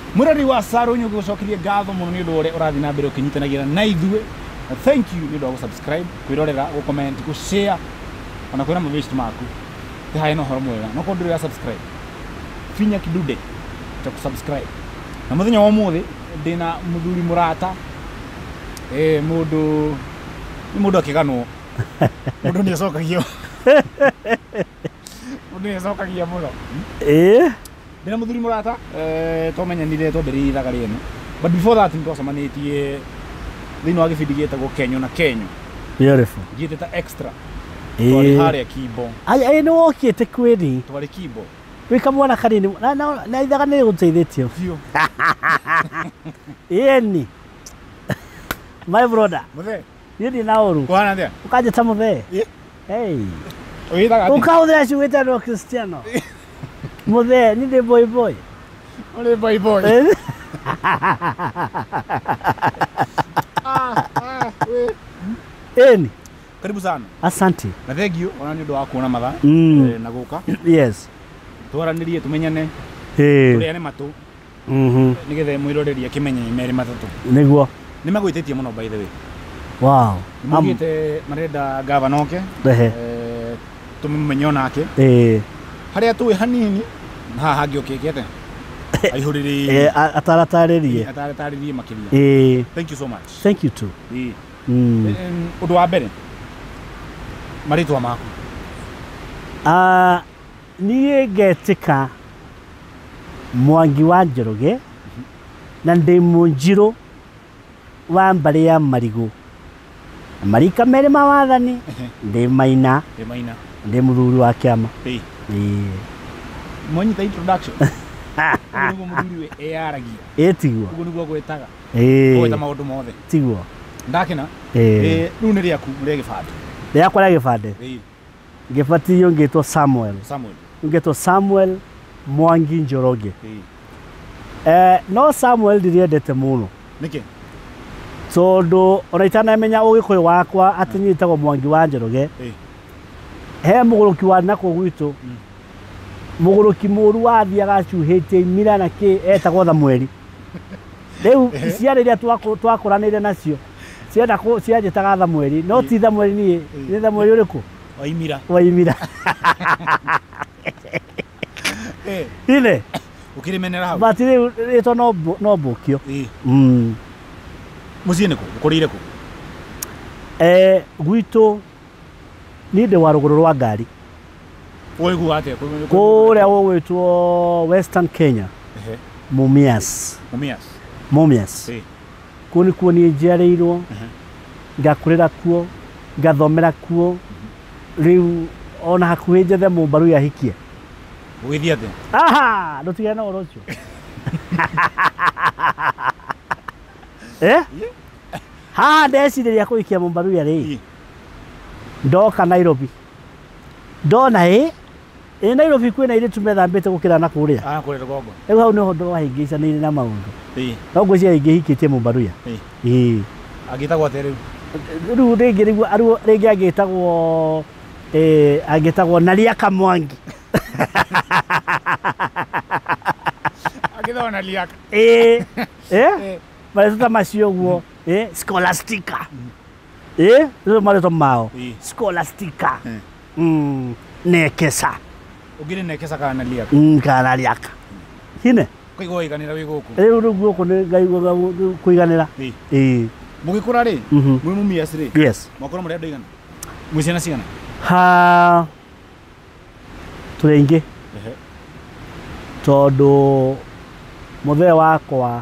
Murari wa Saro nyugo cokirie ngatho muno ni ndore urathi na mbere ukinyitanagira na ithue. Thank you ni ndo subscribe, kwirorera, ku comment, ku share ona kwira mavish maku. Te haino horo mwega. No kondure ya subscribe. Finya kidude cha kusubscribe. Na muthenya wa muthi ndina muthuri murata. Mundu akiganwo. Mundu ni acokagio. Mundu ni acokagia muno. Ndina muthuri murata twomenyanire twambĩrĩirie ithaga rĩenu. But before that nitwacemanĩtie thĩinĩ wa gĩbindi gĩtagwo Kenyo na Kenyo. Beautiful. Gĩtĩta extra. Twarĩ harĩa Kimbo. Ai nĩ wokĩte kwĩrĩ. Twarĩ Kimbo. Wĩ kamwana kanini na ithaga nĩ gũteithĩtio. Biũ. Ĩni. My brother. Muthe. Yini na oru. Kwana ndia. Ukajeta muthe. Hey. Uithaga. Ukauthira ciugĩte no Cristiano. Muthe ni ndĩ boy. Ole boy. Eni. Karibu sana. Asante. Na thank you ona nĩ ũndũ wa kuona mathaa na gũka. Yes. Twaranĩrie tumenyane. Tũrĩane matũ. Nĩgetha mwĩrorerie kimenye merĩ matatũ. Nĩguo. Nĩ magwĩtĩtie mũno by the way. Wow. Mugĩte marenda governor ke. Tũmũmenye onake. Harĩa tũĩ hanini haha ngĩũkĩkĩte. Aihũrĩrĩ. Ataratarĩrie makĩria. Thank you so much. Thank you too. Ũndũ wa mbere marĩtwa maku. Niĩ ngetĩka Mwangi wa Njoroge na ndĩ Mũnjirũ wa mbarĩ ya Marigũ. Marika merĩ ma wathani ndĩ Maina. Ndĩ mũthuri wa kĩama. Mwanyita introduction. Nĩguo mũthuri we eyaragia. Tiguo. Ũguo nĩguo gwĩtaga. Gwĩta maũndũ mothe. Tiguo. Ndakena. Rĩu nĩ rĩaku rĩa gĩbandĩ. Rĩakwa rĩa gĩbandĩ. Gĩbatiĩ ngĩtwo Samuel. Ngĩtwo Samuel Mwangi Njoroge. No Samuel ndiriendete mũno. Nĩkĩ? Tondũ ona itanamenya ũgĩkũyũ wakwa atĩ nyitagwo Mwangi wa Njoroge. He mũgũrũki wa nakũ gwitũ. Mũgũrũki mũru wathiaga acuhĩtie imira na kĩ etagwo Thamweri. Rĩu ciarĩ iria twakũranĩire nacio. Cianjĩtaga Thamweri. No ti Thamweri niĩ. Nĩ Thamweri ũrĩkũ? Waimira. Ine. Ũkĩrĩmenera hau. But rĩtwa no mbũkio. Mũciĩ nĩkũ? Ũkũrĩire kũ? Gwitũ niĩ ndĩ wa rũgũrũ rwa ngari. Ũiguaga atĩa? Kũrĩa gũgwĩtwo Western Kenya. Mumias. Kũu nĩkuo niĩ njiarĩirwo. Ngakũrĩra kuo. Ngathomera kuo. Rĩu ona hakuhĩ njethe Mũmbaru ahikie. Ũgĩthiĩ atĩa? Ndũtigane na ũhoro ũcio. Haha ndecirĩria kũhikia Mũmbaru rĩ. Ndoka Nairobi. Ndona Nairobi kwĩna airĩtu methambĩte gũkĩra na kũrĩa. Kũrĩa rũgongo. Rĩu hau nĩho ndwahĩngĩcanĩire na maũndũ. No ngwĩciria ingĩhikĩtie Mũmbaru. Agĩtagwo atĩa rĩu? Rĩu rĩngĩ agĩtagwo Nariaka Mwangi. Agĩtagwo Nariaka. Marĩtwa macio ũguo. Scholastica. Rĩu marĩtwa mao. Scholastica. Nekesa. Ũngĩrĩ Nekesa kana Nariaka? Kana Nariaka. Hine? Kũigua wĩiganĩra wĩ gũkũ. Rĩu gũkũ nĩ ngaigua kũiganĩra. Mũgĩkũra rĩ? Mwĩ Mumias rĩ? Yes. Mwakũra mũrĩ andũ aigana? Mwĩ ciana cigana? Tũrĩ aingĩ. Tondũ mũthee wakwa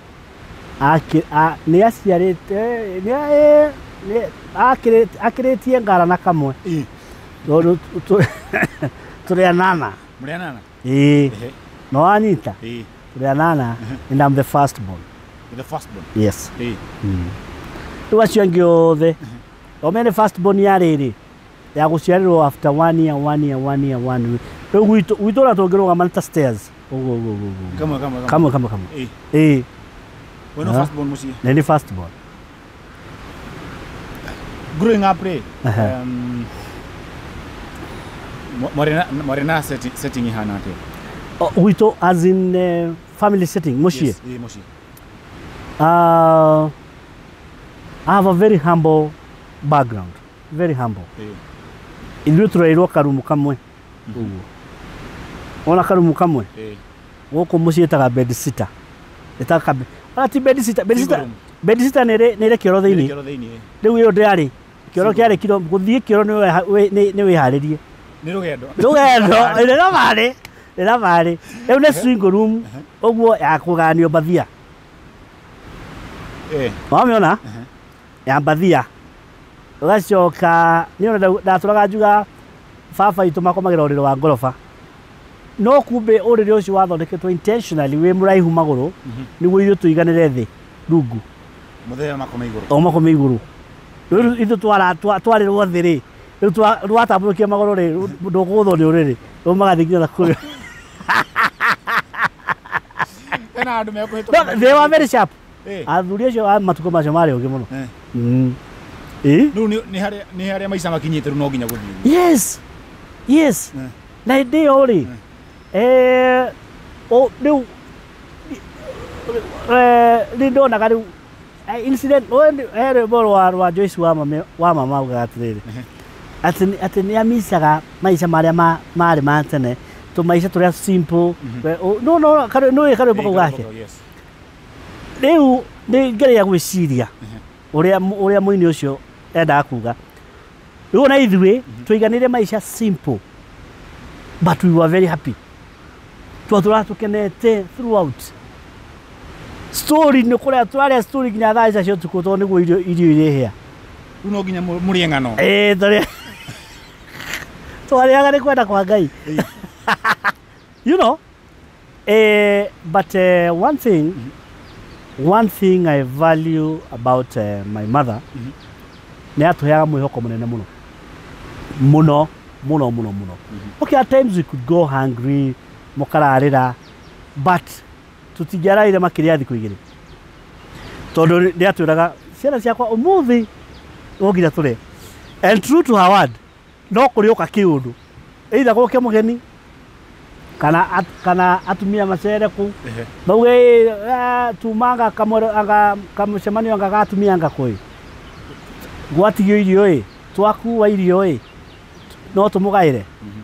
nĩ aciarĩte akĩrĩtie ngara na kamwe. Tondũ tũrĩ anana. Mũrĩ anana? No wanyita? Tũrĩ anana and I'm the first born. The first born? Yes. Rĩu acio angĩ othe omene first born ya rĩrĩ ya gũciarĩrwo after 1 year. Rĩu gwitũ ũrĩa tũngĩrũgama nĩ ta stairs. Kamwe. We're not first born mũciĩ? Nĩ first born. Growing up rĩ, mwarĩ na setting ihana atĩa? Wito as in family setting, muciĩ. Yes, muciĩ. I have a very humble background. Very humble. Ithuĩ tũreirwo karumu kamwe. Ona karumu kamwe. Gũkũ mũciĩ ĩtaga bed sitter. Ĩtaga ti bed sitter. Bed sitter nĩ kĩoro thĩinĩ. Rĩu ĩyo ndĩarĩ. Kĩoro kĩarĩ kiro gũthiĩ kĩoro nĩ wĩharĩrie. Nĩ rũgendo. Rũgendo. Rĩra marĩ. Rĩu nĩ swing room ũguo ya kũganio bathia. Wamĩona? Ya bathia. Ũgacoka nĩona ndatũraga njuga baba itũ makomagĩra ũrĩrĩ wa ngoroba. No kumbe ũrĩrĩ ũcio wathondeketwo intentionally wĩ mũraihu magũrũ nĩguo ithuĩ tũiganĩre thĩ rungu. Mũthenya makome igũrũ. Makome igũrũ. Rĩu ithuĩ twarĩrwo thĩ rĩ. Rĩu twatambũrũkia magũrũ rĩ ndũkũgũthwo nĩ ũrĩrĩ. Rĩu magathiĩ nginya kũrĩa. They were very sharp. Athuri acio matukũ macio marĩ ũngĩ mũno. Rĩu nĩ harĩa maica makinyĩte rĩu no nginya gũthiĩ. Yes. Na hĩndĩ ĩyo rĩ rĩu nĩ ndonaga rĩu incident he rwĩmbo rwa Joyce wa mama augaga atĩrĩrĩ atĩ nĩ amicaga maica marĩa marĩ ma tene tũmaica tũrĩa simple. Nĩ karwĩmbo kau gake. Rĩu nĩ ngereia gwĩciria ũrĩa mũini ũcio endaga kuga. Rĩu na ithuĩ tũiganĩire maica simple but we were very happy. Tũkenete throughout. Story nĩ kũrĩa twarĩa story nginya thaa icio cia ũtukũ tondũ nĩguo irio irĩhĩa. Rĩu no nginya mũrĩe ng'ano. Twarĩaga nĩ kwenda kwa Ngai. You know, but one thing I value about my mother nĩ atũheaga mwĩhoko mũnene mũno. Muno. Okay, at times we could go hungry, mũkararĩra, but tũtingĩaraire makĩria thikũ igĩrĩ. Tondũ nĩ atwĩraga ciana ciakwa ũmũthĩ no nginya tũrĩe. And true to her word, no kũrĩũka kĩũndũ. Either gũke mũgeni kana atumia macere kũu. Mauge tumanga kamũcemanio anga gatumia anga kũi. Gwatigio irio ĩ, twakuua irio ĩ. No tũmũgaĩre.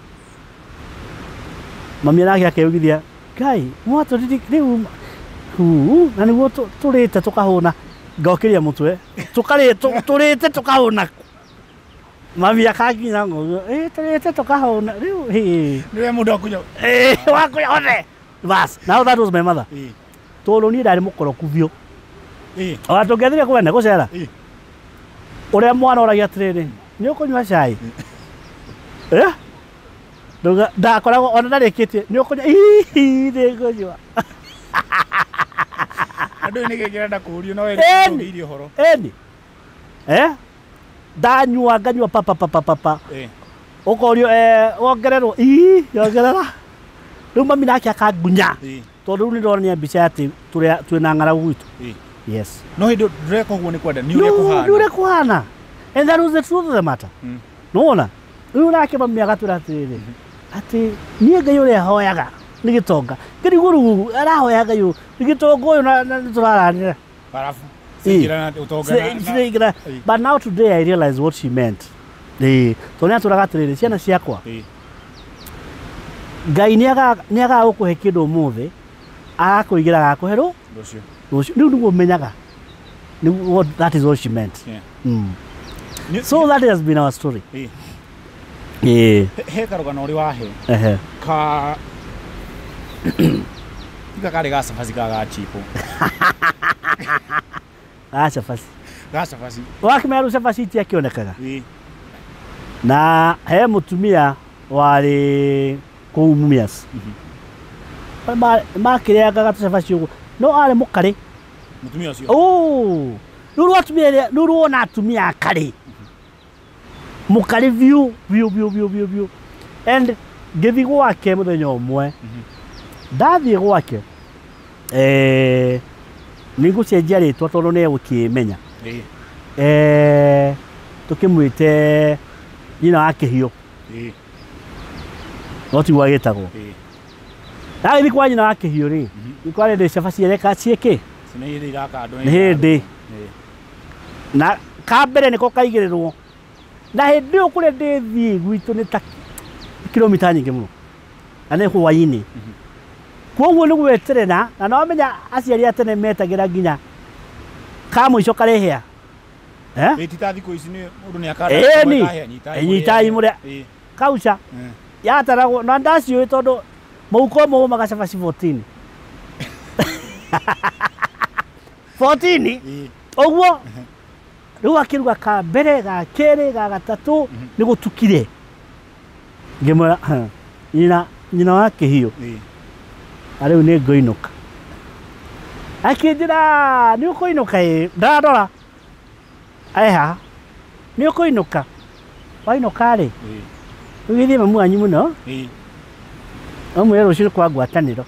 Mami nake akĩugithia, Ngai, rĩu na nĩguo tũrĩte tũkahũna. Ngokĩria mũtwe. Tũrĩte tũkahũna. Mami akakinya ng'ũguo, tũrĩte tũkahũna. Rĩu nĩwe mũndũ wakunya. Wakunya othe. Bas, now that was my mother. Tondũ niĩ ndarĩ mũkoroku biũ. Ona tũngĩathire kwene gũcera. Ũrĩa mwana oragia atĩrĩrĩ, nĩ ũkũnyua cai? Ndakoragwo ona ndarĩkĩtie nĩ ũkũnyua nĩ ngũnyua. Andũ nĩ gĩkĩrenda kũũrio no wĩgirie ũhoro. Ndanyua nganyua papa. Ũkorio wongererwo yongerera. Rĩu mami nake akangunya. Tondũ rĩu nĩ ndonania mbica atĩ twĩna ng'aragu gwitũ. Yes. No hĩndĩ ndĩreka ũguo nĩ kwenda nĩ ũrĩa kũhana. And that was the truth of the matter. Nona rĩu nake mami agatwĩra atĩrĩrĩ atĩ niĩ Ngai ũrĩa hoyaga nĩ gĩtonga. Ngĩri gũruguru arahoya Ngai nĩ gĩtonga ũyũ na tũraranĩra. Barafu. But now today I realize what she meant. Tondũ nĩ atwĩraga atĩrĩrĩ ciana ciakwa. Ngai nĩ agaga gũkũhe kĩndũ ũmũthĩ agakũigĩra agakũherwo rũciũ. Rĩu nĩguo menyaga. That is what she meant. So that has been our story. He karũgano ũrĩ wahe tiga karĩ gacabaci gagachipo gacabaci wakĩmera rĩu cabaci itiakĩonekaga na he mũtumia warĩ kũu Mumias makĩrĩangaga tũcabaci ũguo no arĩ mũkarĩ mũtumia ũcio rĩu ruona atumia akarĩ mũkarĩ biũ. And ngĩthiĩ gwake mũthenya ũmwe ndathiĩ gwake nĩngũcenjia rĩtwa tondũ nĩ egũkĩmenya tũkĩmwĩte nyina wa Kĩhiũ no tiguo agĩtagwo Nä kwa nyina wake hiå rä nä kwarä ndä cabaci ereka ciäkä nä hä ndä na kambere nä ko kaigä rä rwo na hä ndä ä yo kå rä a ndä thiä gwitå nä ta kilomita nyingä må no na nä hwainä koguo nä gweterera na no menya aciari a tene metagä ra nginya ka må ico karehea nyitai må rä a kauca yataragwo na ndaciå tondå mauko mau magacabaci 14 14 oguo riu akiruga ka mbere ga keri ga gatatu ni gutukire ngimwira nyina wake hiyo ariu ni ngoinuka akinjira ni ukuinuka ndadora aiha ni ukuinuka wainuka ri ugithie mamu anyu muno amwe rucio kwa ngwataniro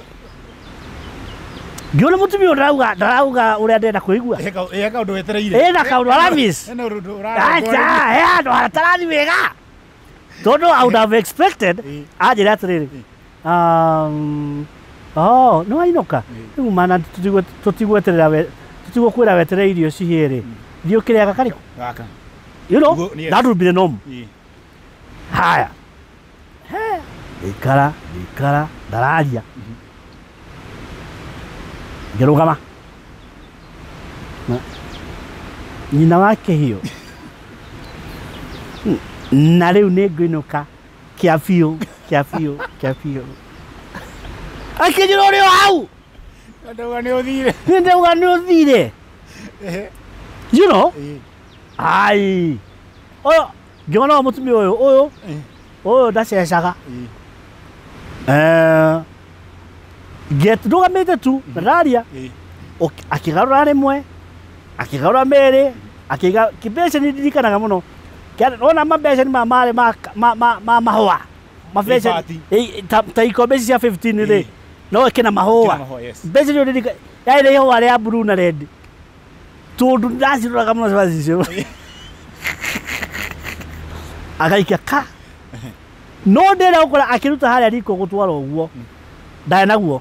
ngiona mutumia ndarauga uria ndenda kuigua kaundu wetereire na kaundu aramis acha ndo atarathi wega tondu I would have expected ajira atiriri no ainuka riu mana tutigweterera tutigũkwĩra wetere irio cihĩre thiĩ ũkĩrĩaga karĩkũ gaka you know that would be the norm haya ikara ndararia ngĩrũgama nyina wake hiyo na rĩu nĩ ngũinũka kĩa biũ akĩnjĩra ũrĩ o hau ndauga nĩ ũthire ndauga nĩ ũthire you know ai ũyũ ngĩona mũtumia ũyũ ndacecaga ndũgamĩte tu ndaria akĩgarũra rĩmwe akĩgarũra merĩ akĩiga kĩmbeca nĩ ndirikanaga mũno ona mambeca nĩ marĩ ma mahũa mabeca ta ikombe cia 15 rĩ no ĩkĩna mahũa mbeca nĩ ndirikanaga yarĩ ihũa rĩa blue na red tondũ ndacirũraga mũno cabaci icio agaikia ka no ndĩra gũkora akĩruta harĩa riko gũtwara ũguo ndarĩ naguo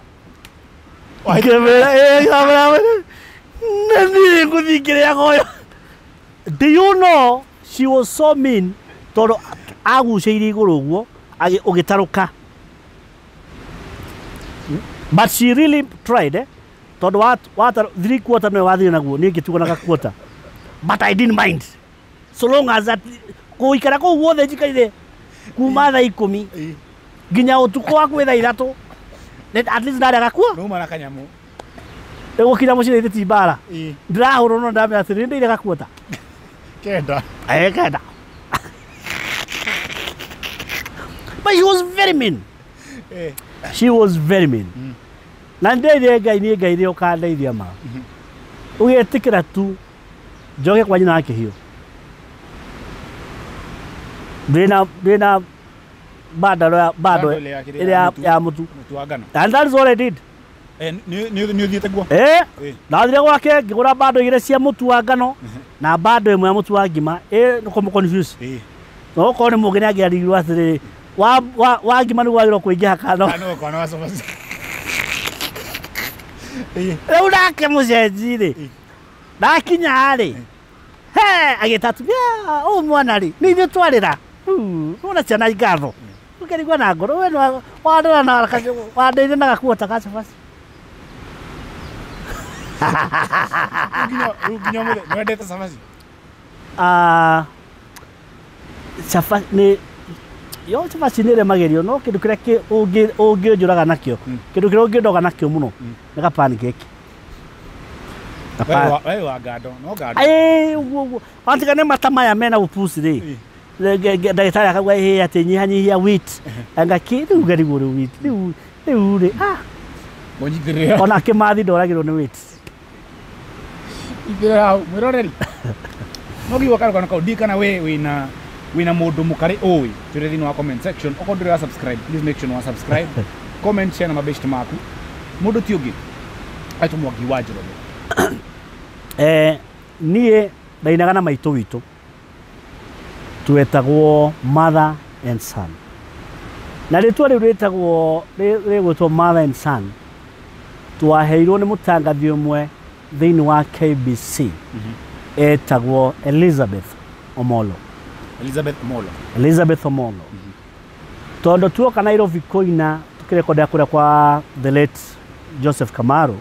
do you know she was so mean tondũ agucĩirie igũrũ ũguo ũgĩtarũka but she really tried tondũ wa 3/4 nĩwe wathire naguo niĩ ngĩtuganaga quarter but I didn't mind so long as that gũikara kũu guothe njikarire kuma thaa 10 nginya ũtukũ wa kwĩ thaa 3 at least ndarĩ agakua no mara kanyamu gũkinya mũciĩ ithĩti mbara ndĩrahũrwo no ndamenya atĩ nĩ ndĩire gakuota kenda but she was very mean she was very mean na ndeithie Ngai niĩ Ngai nĩ ũkandeithia ma ũgetĩkĩra tu njoke kwa nyina wake hiyo ndĩna bado ĩrĩa ya mũtu and that is what I did nĩ ũthiĩte guo ndathire gwake ngĩgũra bado igĩrĩ cia mũtu wa ngano na bado ĩmwe ya mũtu wa ngima nĩkũmũconfuse no okorwo nĩ mũngĩ nĩ angĩarirwo atĩrĩrĩ wa ngima nĩguo wagĩrĩirwo kũingĩha kano rĩu nake mũcenji-rĩ ndakinya-rĩ agĩtatumia ũũ mwana-rĩ nĩ ithuĩ twarĩra ona ciana ngatho ũkĩrigwo na ngoro we wandeire na gakuota ka cabaci nginya mũthenya nĩ wendete cabaci cabaci nĩ yo cabaci nĩ ĩremagerio no kĩndũ kĩrĩa ũngĩnjũraga nakĩo kĩndũ kĩrĩa ũngĩndoga nakĩo mũno nĩ gapancake wa ngando no ngando ũguo watiga nĩ mata maya mena ũpuci-rĩ ndagĩtarĩ akauga atĩ nyihanyihia wheat angaki rĩu ngarigwo rĩu wheat rĩu-rĩ ona kĩmathi ndoragĩrwo nĩ wheat mwĩroreri no ngiuga karũgano kau ndirikana we wĩna mũndũ mũkarĩ ũĩ twĩre thĩinĩ wa comment section okorwo ndũrĩ wa subscribe please make sure wa subscribe comment share na mabeshte maku mũndũ ti ũngĩ aitwo Mwangi wa Njoroge niĩ ndainaga na maitũ witũ twetagwo mother and son na ritwa riu ritagwo rigwitwo Mother and Son twaheirwo ni mutangathi umwe thiini wa KBC etagwo Elizabeth Omolo tondu tuoka Nairobi koina tukirekoda kuria kwa the late Joseph Kamaru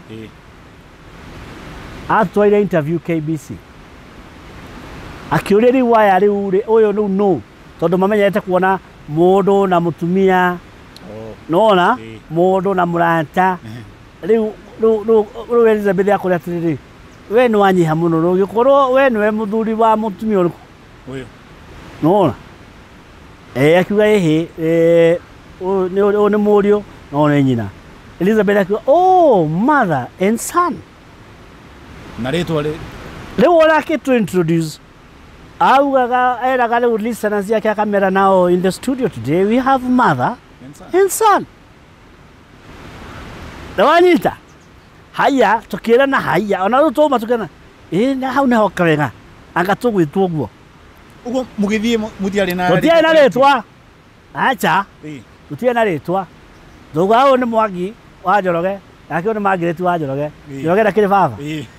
atwaire interview KBC akiuria riwaya riu uyu no tondu mamenyete kuona mundu na mutumia nona mundu na murata riu Elizabeth akuria atiriri we ni wanyiha muno rugikorwo we niwe muthuri wa mutumia uriku uyu nona akiuga ni murio nona nyina Elizabeth akiuga oh Mother and Son na ritwa riu orake to introduce augaga eraga riu listeners yake akamera now in the studio today we have Mother and Son dawanyita haya tukira na haya ona rutoma tukana na hau neho kawenga anga tugwitwo guo ugo mugithie mutiari na ritwa acha mutiari na ritwa thuga hau ni Mwangi wa Njoroge yake ni Margaret wa Njoroge Njoroge na kiri baba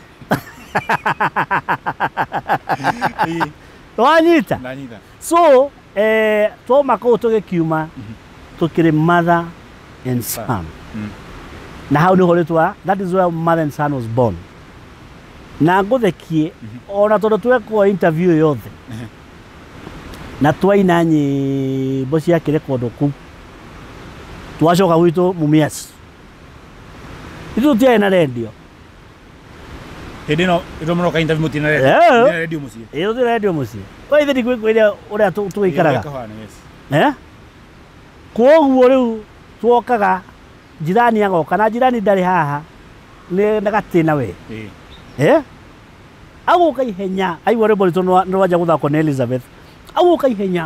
Wanyita so toma ko tugikiuma tukiri Mother and Son na hau ni horetwa that is where Mother and Son was born na nguthekie ona tondu twekwo interview yothe na twaina nyimbo cia kirekondo ku twacoka gwitu Mumias itu tia na radio Edino muroka interview mutina radio musi iyo radio musi oi thidi kwira uria tuikaraga koguo riu twokaga jirani agoka na jirani ndari haha ni ndagatina we aguka ihenya aigua rwimbo ritu no wanja guthako na Elizabeth aguka ihenya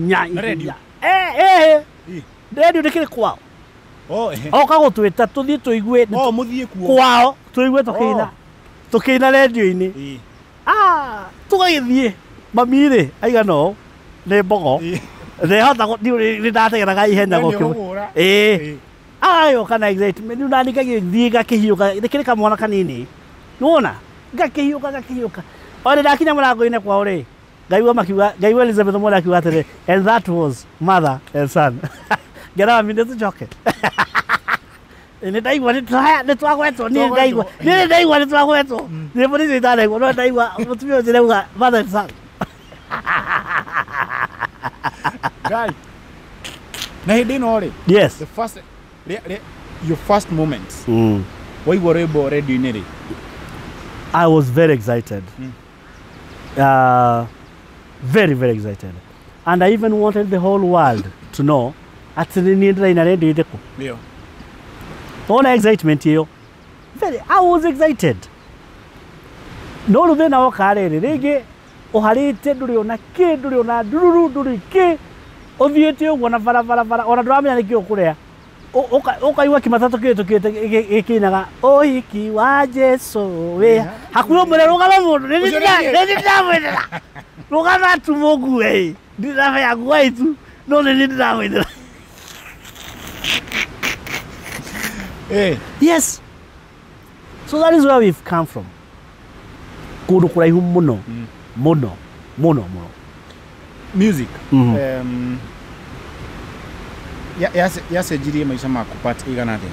radio ndikiri kwao oka gutwita tuthie tuigue muthie kwao tuigue tukina radio-ini tugagithie mamire aigano ni mbogo hota ni ndategeraga ihenya gukio ayo kana excitement ni nani kagithie gakihiuka ndikiri kamwana kanini nuona gakihiuka ore ndakinya murango-ini kwao ri ngaigua Elizabeth Omolo akiuga atiri and that was Mother and Son ngera minde tucoke ni ndaigua ni twagwetwo ni ndaigua ni twagwetwo ni polisi ndaigua no ndaigua mutumia ucio ndauga Mother and Son guy na hindi no ri yes the first your first moments waigua rwimbo radio-ini ri I was very excited very excited and I even wanted the whole world to know at ni ndiraina radio iriku ndio ona excitement hiyo I was excited no ruthe na okarere rigi uharite nduri ona ki nduri ona ndururu nduri ki uthiete uguo na bara ona ndramenya nikio kurea ukaigua kimatatu kitu kinaga ohiki wa Jesu we hakuyo mure rugama mundu ni ndamwendera rugama tumugu we ndirafa ya gwaitu no ni ndamwendera yes so that is where we've come from kundu kuraihu muno music yacenjirie maisha maku part igana atia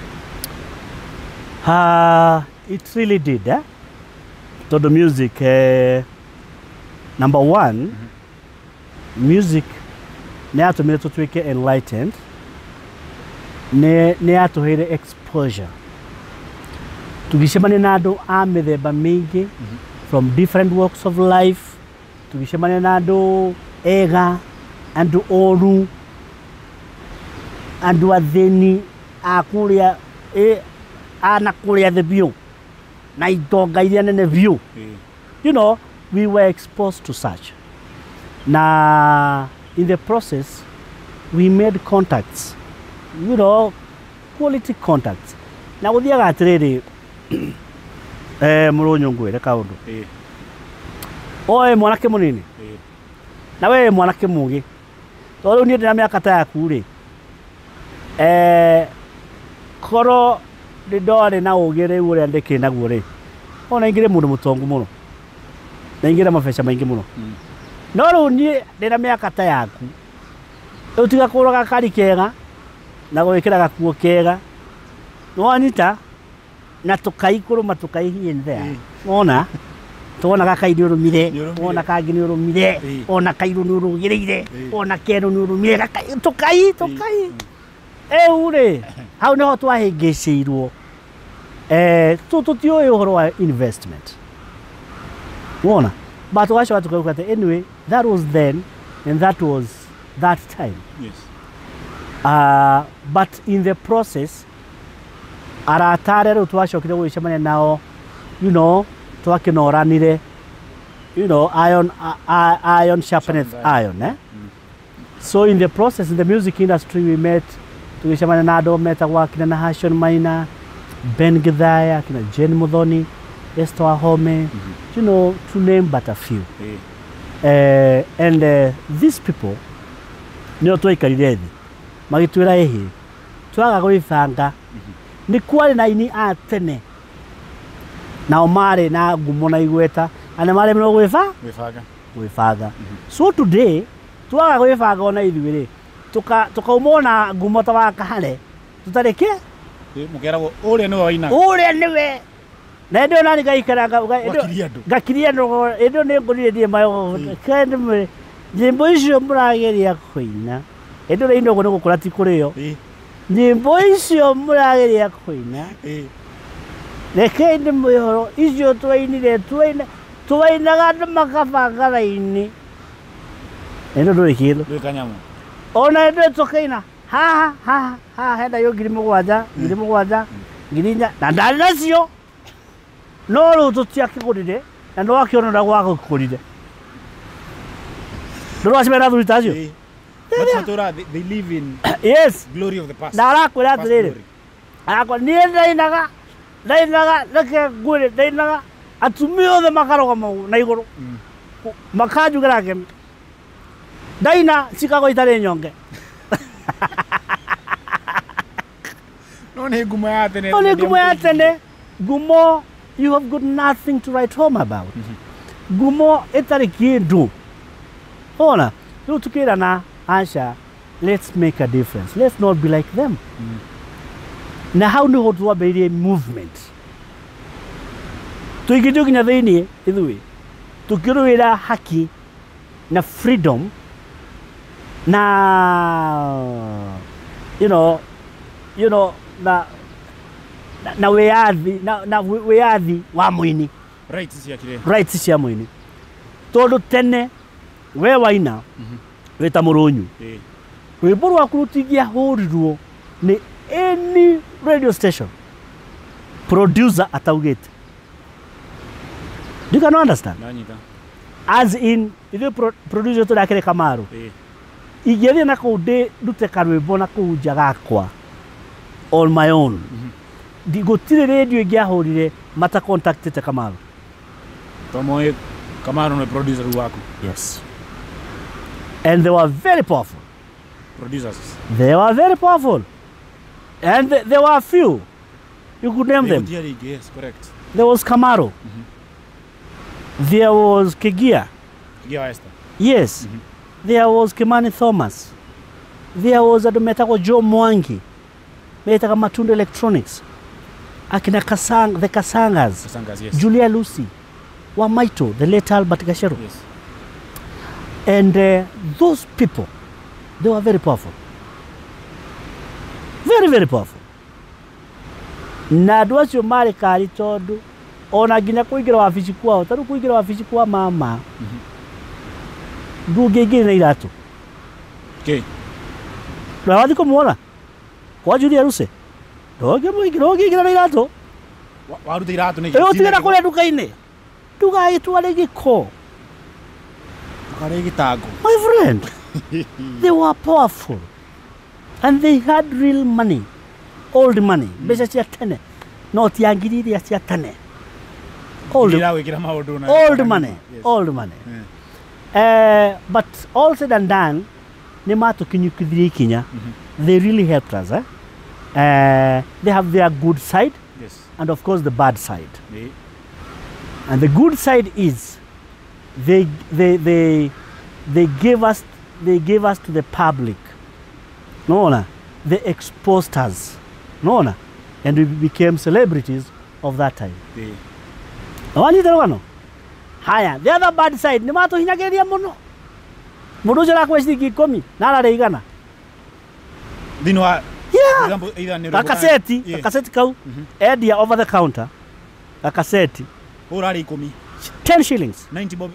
it really did tondu music number one music ni atumire tutwike enlightened ni atuheire exposure tugicemania na andu a mithemba mingi from different walks of life tugicemania na andu ega andu oru andu atheni akuria anakuria the view na itonga iria nene view you know we were exposed to such na in the process we made contacts you know quality contacts na guthiaga atiriri murunyu ngwire kaundu oe mwanake munini na we mwanake mugi tondu ni ndina miaka ta yaku ri Koro nĩ ndorĩ na ũgĩ rĩu ũrĩa ndĩkĩrĩ naguo rĩ, ona ingĩrĩ mũndũ mũtongu mũno na ingĩrĩ mabeca maingĩ mũno, no rĩu niĩ ndĩna mĩaka ta yaku, rĩu tiga kũgũra gakari kega na gwĩkĩra gakuo kega, nĩwanyita na tũkaikũrũma tũkaihie there, wona tuona gakai nĩ ũrũmire, wona kangĩ nĩ ũrũmire, ona kairũ nĩ ũrũgĩrĩire, ona kerũ nĩ ũrũmire, tũkai rĩu rĩ, hau nĩho twahĩngĩcĩirwo. Tũtiũĩ ũhoro wa investment, wona, but tũgacoka tũkauga atĩ anyway, that was then and that was that time. Yes. But in the process, arata rĩu twacokire gwĩcemania nao, you know, twakĩnoranire, you know, iron sharpeneth iron, So in the process, in the music industry, we met, tugĩcemania na andũ metagwo akina Nahashon Maina, Ben Githaya, akina Jane Muthoni, Esther Wahome, you know, to name but a few. And these people, nĩo twaikarire thĩ magĩtwĩra ĩhĩ twaga gwĩbanga, nĩ kwarĩ na aini a tene nao marĩ na ngumo na igweta, na maremirwo gwĩbanga. So today twaga gwĩbanga ona ithuĩ rĩ, tukauma na ngumo ta wa Kahare tutarĩ kĩ mũkeragwo ũrĩa nĩwe wainaga, ũrĩa nĩwe, na ndio nani ngaikaranga ngakiria ndo ndio nĩ ngorire ndie mayo kandi nyimbo icio mũrageria kũina, ndio nĩ ndogo nĩ gũkũra ti kũrĩo, nyimbo icio mũrageria kũina, reke ndĩ mwĩhoro icio twainire twainaga andũ makabanga raini, ndio ndũrĩ kĩndũ kanyamũ, ona ndio tũkaina haha henda yo ngiri mũgwanja ngiri inya na ndarĩ nacio, no rĩu tũtiakĩgũrire na nĩwakĩona ũrĩa gwagũkũrire, ndũracimena athuri ta acio. They live in glory of the past. Na arakwĩra atĩrĩrĩ, niĩ ndainaga reke ngwĩre ndainaga, atumia othe makarũgama na igũrũ makanjugĩra ngemi, ndaina Chicago itarĩ nyonge. No nĩ ngumo ya tene, ngumo you have got nothing to write home about, ngumo ĩtarĩ kĩndũ, ona rĩu tukĩrana Asha, let's make a difference, let's not be like them. Na hau nĩho twambĩrĩirie movement, tũingĩtio nginya thĩinĩ ithuĩ tukĩrũĩra haki na freedom na you know na wĩyathi wa mũini, rights cia mũini, tondũ tene we waina wĩ ta mũrũnyu, rwĩmbo rwaku rũtingĩahũrirwo nĩ any radio station producer ataugĩte. Do you can understand? As in, ithuĩ producer tũrakĩrĩ Kamaru, ingĩthiĩ na kũu ndute karwĩmbo na kũu nja gakwa on my own, gũtirĩ radio ĩngĩahũrire matacontactĩte Kamaru. Tomoe Kamaru nĩ producer waku? Yes. And they were very powerful. Producers? They were very powerful. And there were a few. You could name them. Yes, correct. There was Kamaru. There was Kegia. Kegia Esther. Yes. There was Kimani Thomas. There was Adometago Joe Mwangi. Metaga Matunda Electronics. Akina the Kasangas. Yes. Julia Lucy. Wamaito, the late Albert Gashero. Yes. And those people, they were very powerful. Very, very powerful. Na andũ acio marĩ kari tondũ ona nginya kũingĩra wabici kwao, tarĩu kũingĩra wabici kwa mama ndũngĩingĩra na iratũ. Okay. Na wathi kũmuona kwa Julia Lucy, ndũngĩingĩra na iratũ. Waruta iratũ nĩ ũtigĩra kũrĩa nduka-inĩ, ndũgagĩtware gĩko. My friend, they were powerful and they had real money, old money, mbeca cia tene, no ti ngiri iria cia tene. Old money, old money. But all said and done, nĩ matũkinyũkithirie ikinya they really helped us. They have their good side, Yes. and of course the bad side. Eh. And the good side is they gave us to the public. No, they exposed us. No, and we became celebrities of that time. Eh. No. Haya, the other bad side, ni mato hinyageria muno. Mundu jara kwa shiki 10 na arareigana. Thini wa Yeah. example either ni Kakaseti kau, edia over the counter. Kakaseti, urari 10 10 shillings. 90 bob.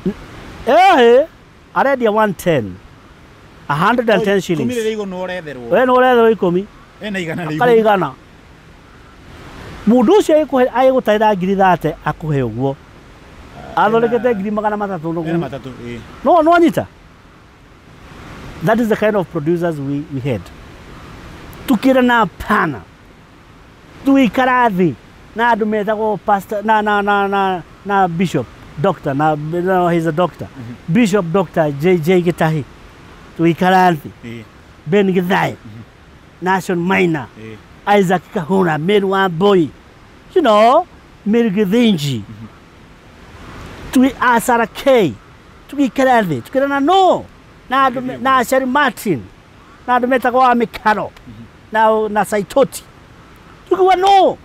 Aredia 110. 110 shillings. Kumire igo no retherwo. We no retherwo 10. Ena igana rigo. Akareigana. Mundu ucio agutaira 30 akuhe uguo. Athondekete 300 no. Ena matatu. Eh. No anyita. That is the kind of producers we had. Tukira na pana. Tuikara thi. Na andu metagwo pastor na bishop, doctor no, he's a doctor. Bishop Dr. JJ Gitahi. Tuikara thi. Ben Githai. Nation Minor. Isaac Kahuna, Mary Wambui. You know, Mary Githinji. Tui Asara K. Tuikara thi. Tukira na no. Na Sherry Martin. Na andu metagwo Amikaro. Na Saitoti. Tukiwa no.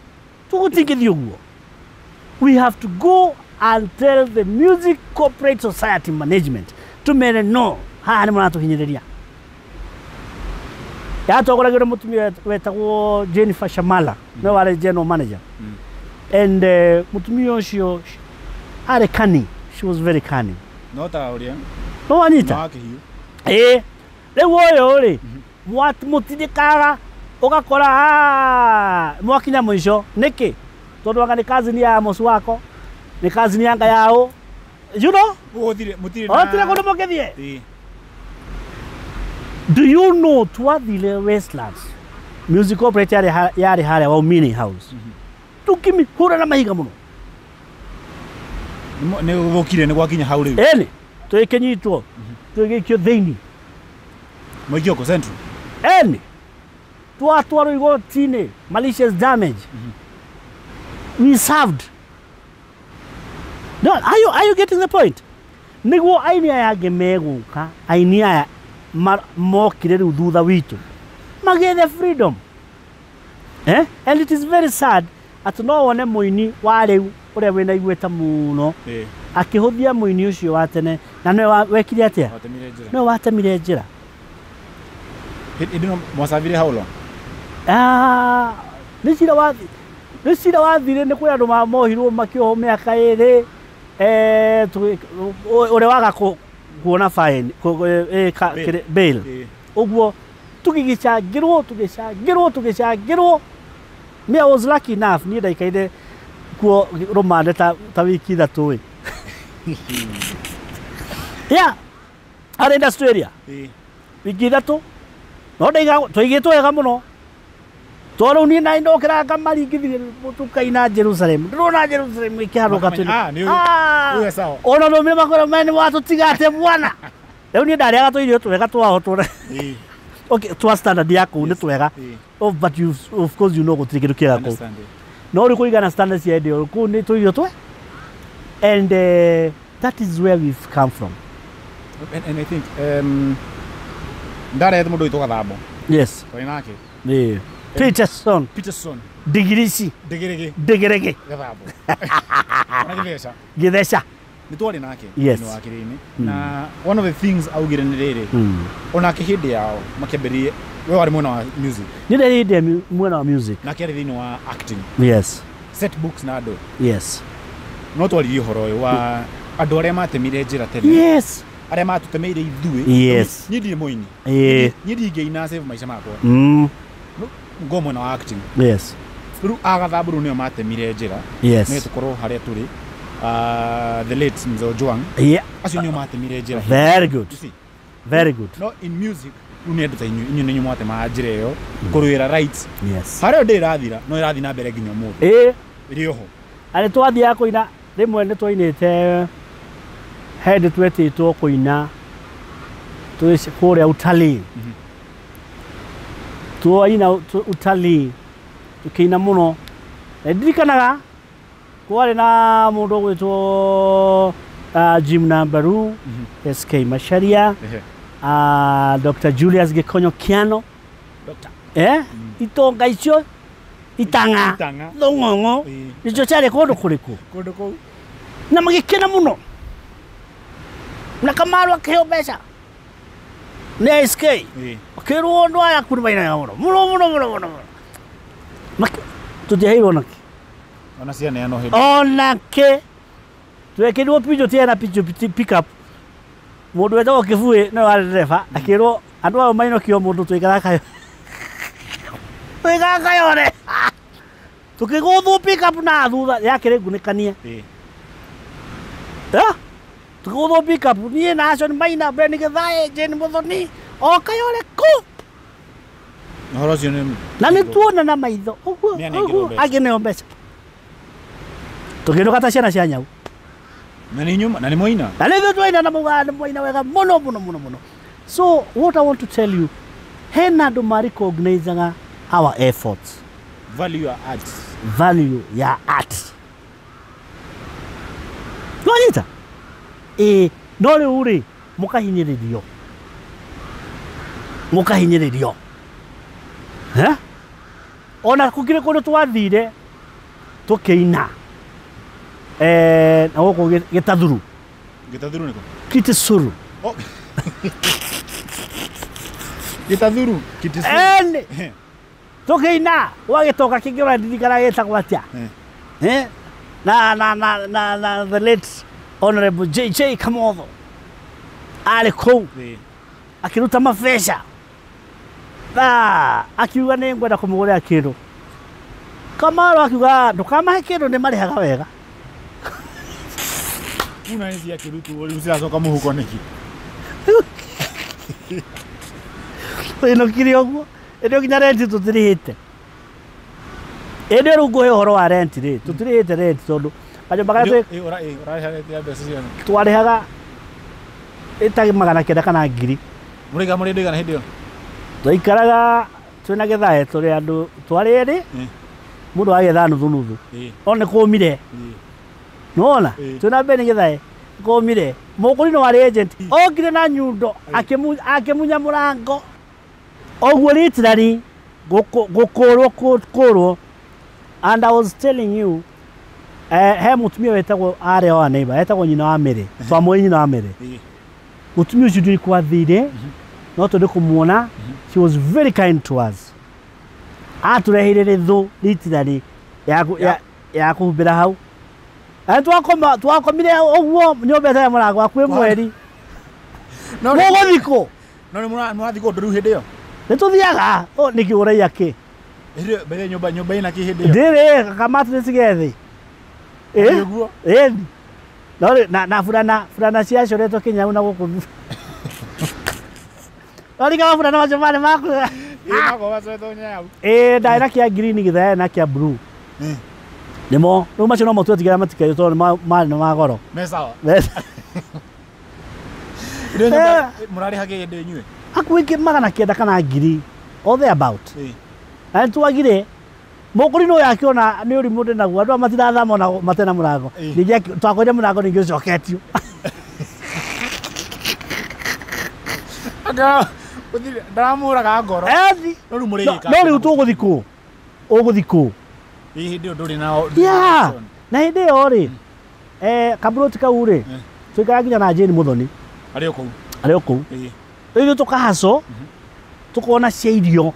We have to go and tell the Music Corporate Society management to make no ha ni mwana tuhinyereria. Ya tokora gero mutumia wetagwo Jennifer Shamala, no wale general manager. And mutumia ucio are cunning. She was very cunning. No ta uria. No Anita. No akihiu. Leo oyo ri. Mwatu mutidikaga ugakora mwakinya mwisho niki tondu anga ni kazi ni ya mosu wako ni kazi ni anga yao you know Othire mutire na otire kundu mukithie. Do you know twathire Westlands Music Corporate yari haria wa Mini House tukimi hura na mahiga muno ne gukire ne gwakinya hau riu eni twikenyitwo twigikio thiini mwikio ko central eni twatwaro igotini malicious damage. We served. No, are you getting the point? Niguo aini aya gemeguka aini aya mokire riu thutha witu magethe freedom. And it is very sad at no one muini wa riu uria wina igweta muno akihuthia muini ucio wa tene na no wekire atia no watemire njira idino mwasavire how long? Nisira wathire ni kuri andu mohirwo makioho miaka iri uri waga kuona fine bail uguo tugigicangirwo me I was lucky enough ni ndaikaire kuo romande ta wiki thatu yeah ari industry area wiki thatu no ndaiga twaigitwo wega muno toro ni na indokera kamaringithire mutukaina Jerusalem ndrona Jerusalem ikiharuka tu uwe sawa ona no me makora mani watu tigate bwana leo ni ndari agatoirio twega twahotore okay twa standard yako ni twega but you of course you know go tigiru kira ko no uri kuigana standards ya ndio ku ni tuirio twe and that is where we've come from and I think ndare mundu itoka thabo yes kwa nake Peterson Digirisi Digirege gathabo na githesha ni twari nake ni wakirine na one of the things augire ni riri ona kihindi yao makiambirie we wari mwena wa music ni riri mwena wa music na kiri thini wa acting yes set books na ando yes no twari horo wa andu aria matemire njira tene yes aria matutemeire ithuĩ yes ni ndi muini ni ndi ngeina save maisha makwa ngomo na acting yes ru agathaburu nio matemire njira yes ni tukorwo haria turi the late Mzee Ojwang acio nio matemire njira very good no in music ni andu ta inyu ni mwate njira iyo kuruira rights yes haria ndi rathira no irathi na mbere nginya muthi iri oho ari twathia kuina rimwe ni twainite hedi twetitwo kuina twisi kuria utalii tuoina utalii tukiina muno ndirikanaga kwari na mundu gwitwo Jim Nambaru SK Macharia Dr. Julius Gikonyo Kiano itonga icio itanga thongongo nicio cyari kundu kuriku na magikena muno na Kamaru akiheo mbeca ne SK akirwo ndo aya kuri baina muno tutihirwo naki ona cia ne ano he onake twekirwo pijo tiena pijo pick up mundu wetagwo Kibue no wari driver akirwo andu ao maino kio mundu twikara kayo yore tukiguthwo pick up na thutha yakire ngunikania tukiguthwo pick up nie na acio maina brand Githae Jane Muthoni o kayore ku horo cio ne na ni tuona na maitho uguo agine mbeca tukiruka ta ciana cia nyau na ni nyuma na ni moina na ni twaina na muganda moina wega muno. So what I want to tell you, hena ndo recognize our efforts, value your art Nonyita nore uri mukahinyiririo ona kukire kundu twathire tukiina na goko Gitathuru niko Kitisuru Gitathuru tukiina wagitoka kingira ndirikana getagwo atia na the late Honorable JJ Kamotho ari kou akiruta mabesha akiuga ni ngwenda kumugurira kindu Kamaru akiuga ndukamahe kindu ni marihaga wega kuna hizi akirutu uri usiacoka muhuko niki ino kiri oguo ndio kinya rent tutirihite ndio rungu he horo wa rent ri tutirihite rent tondu kanyo bagate twarihaga itagi magana kenda kana ngiri muriga ndigana hindi yo twaikaraga twina Githae turi andu twariri mundu agetha nuthu one kumire nona twina beni Githae kumire mukuri no wari agent ogire na nyundo akimunya murango ogwo literally gukorwo and I was telling you he mutumia wetagwo are wa neighbor etagwo nyina wa Mere twamwe nyina wa Mere mutumia ucio ndi kwathire no tondu kumuona she was very kind to us aturehire rithu literally ya kuhumbira hau twakomire ogwo nyombe ta murango akwe mweri no guthiko no murathiko nduru hindi yo nituthiaga niki uraia ki bele nyumba ina ki hindi yo ndire kamatu cigethi guo no na furana cia coretwo Kinyau na guku ori kama furana macomane maku mako wacoretwo Nyau ndaira kia green Githae na kia blue nimo no macio no motutigira matikayo tondu mari no magoro mesawa ndio nyumba murari hage hindi nyue akuike magana kenda kana ngiri all the about na twagire mukuri no yakiona ni uri mundu naguo andu matirathama na matena murango ninge twakoire murango ninge ucoketio aga ndaramuraga ngoro no ru murika no ri tuguthiko uguthiko hindi nduri na hindi yo ri kaburoti kau ri tuikaginya na Jane Muthoni ari okou iyo tukahaco tukona ciairio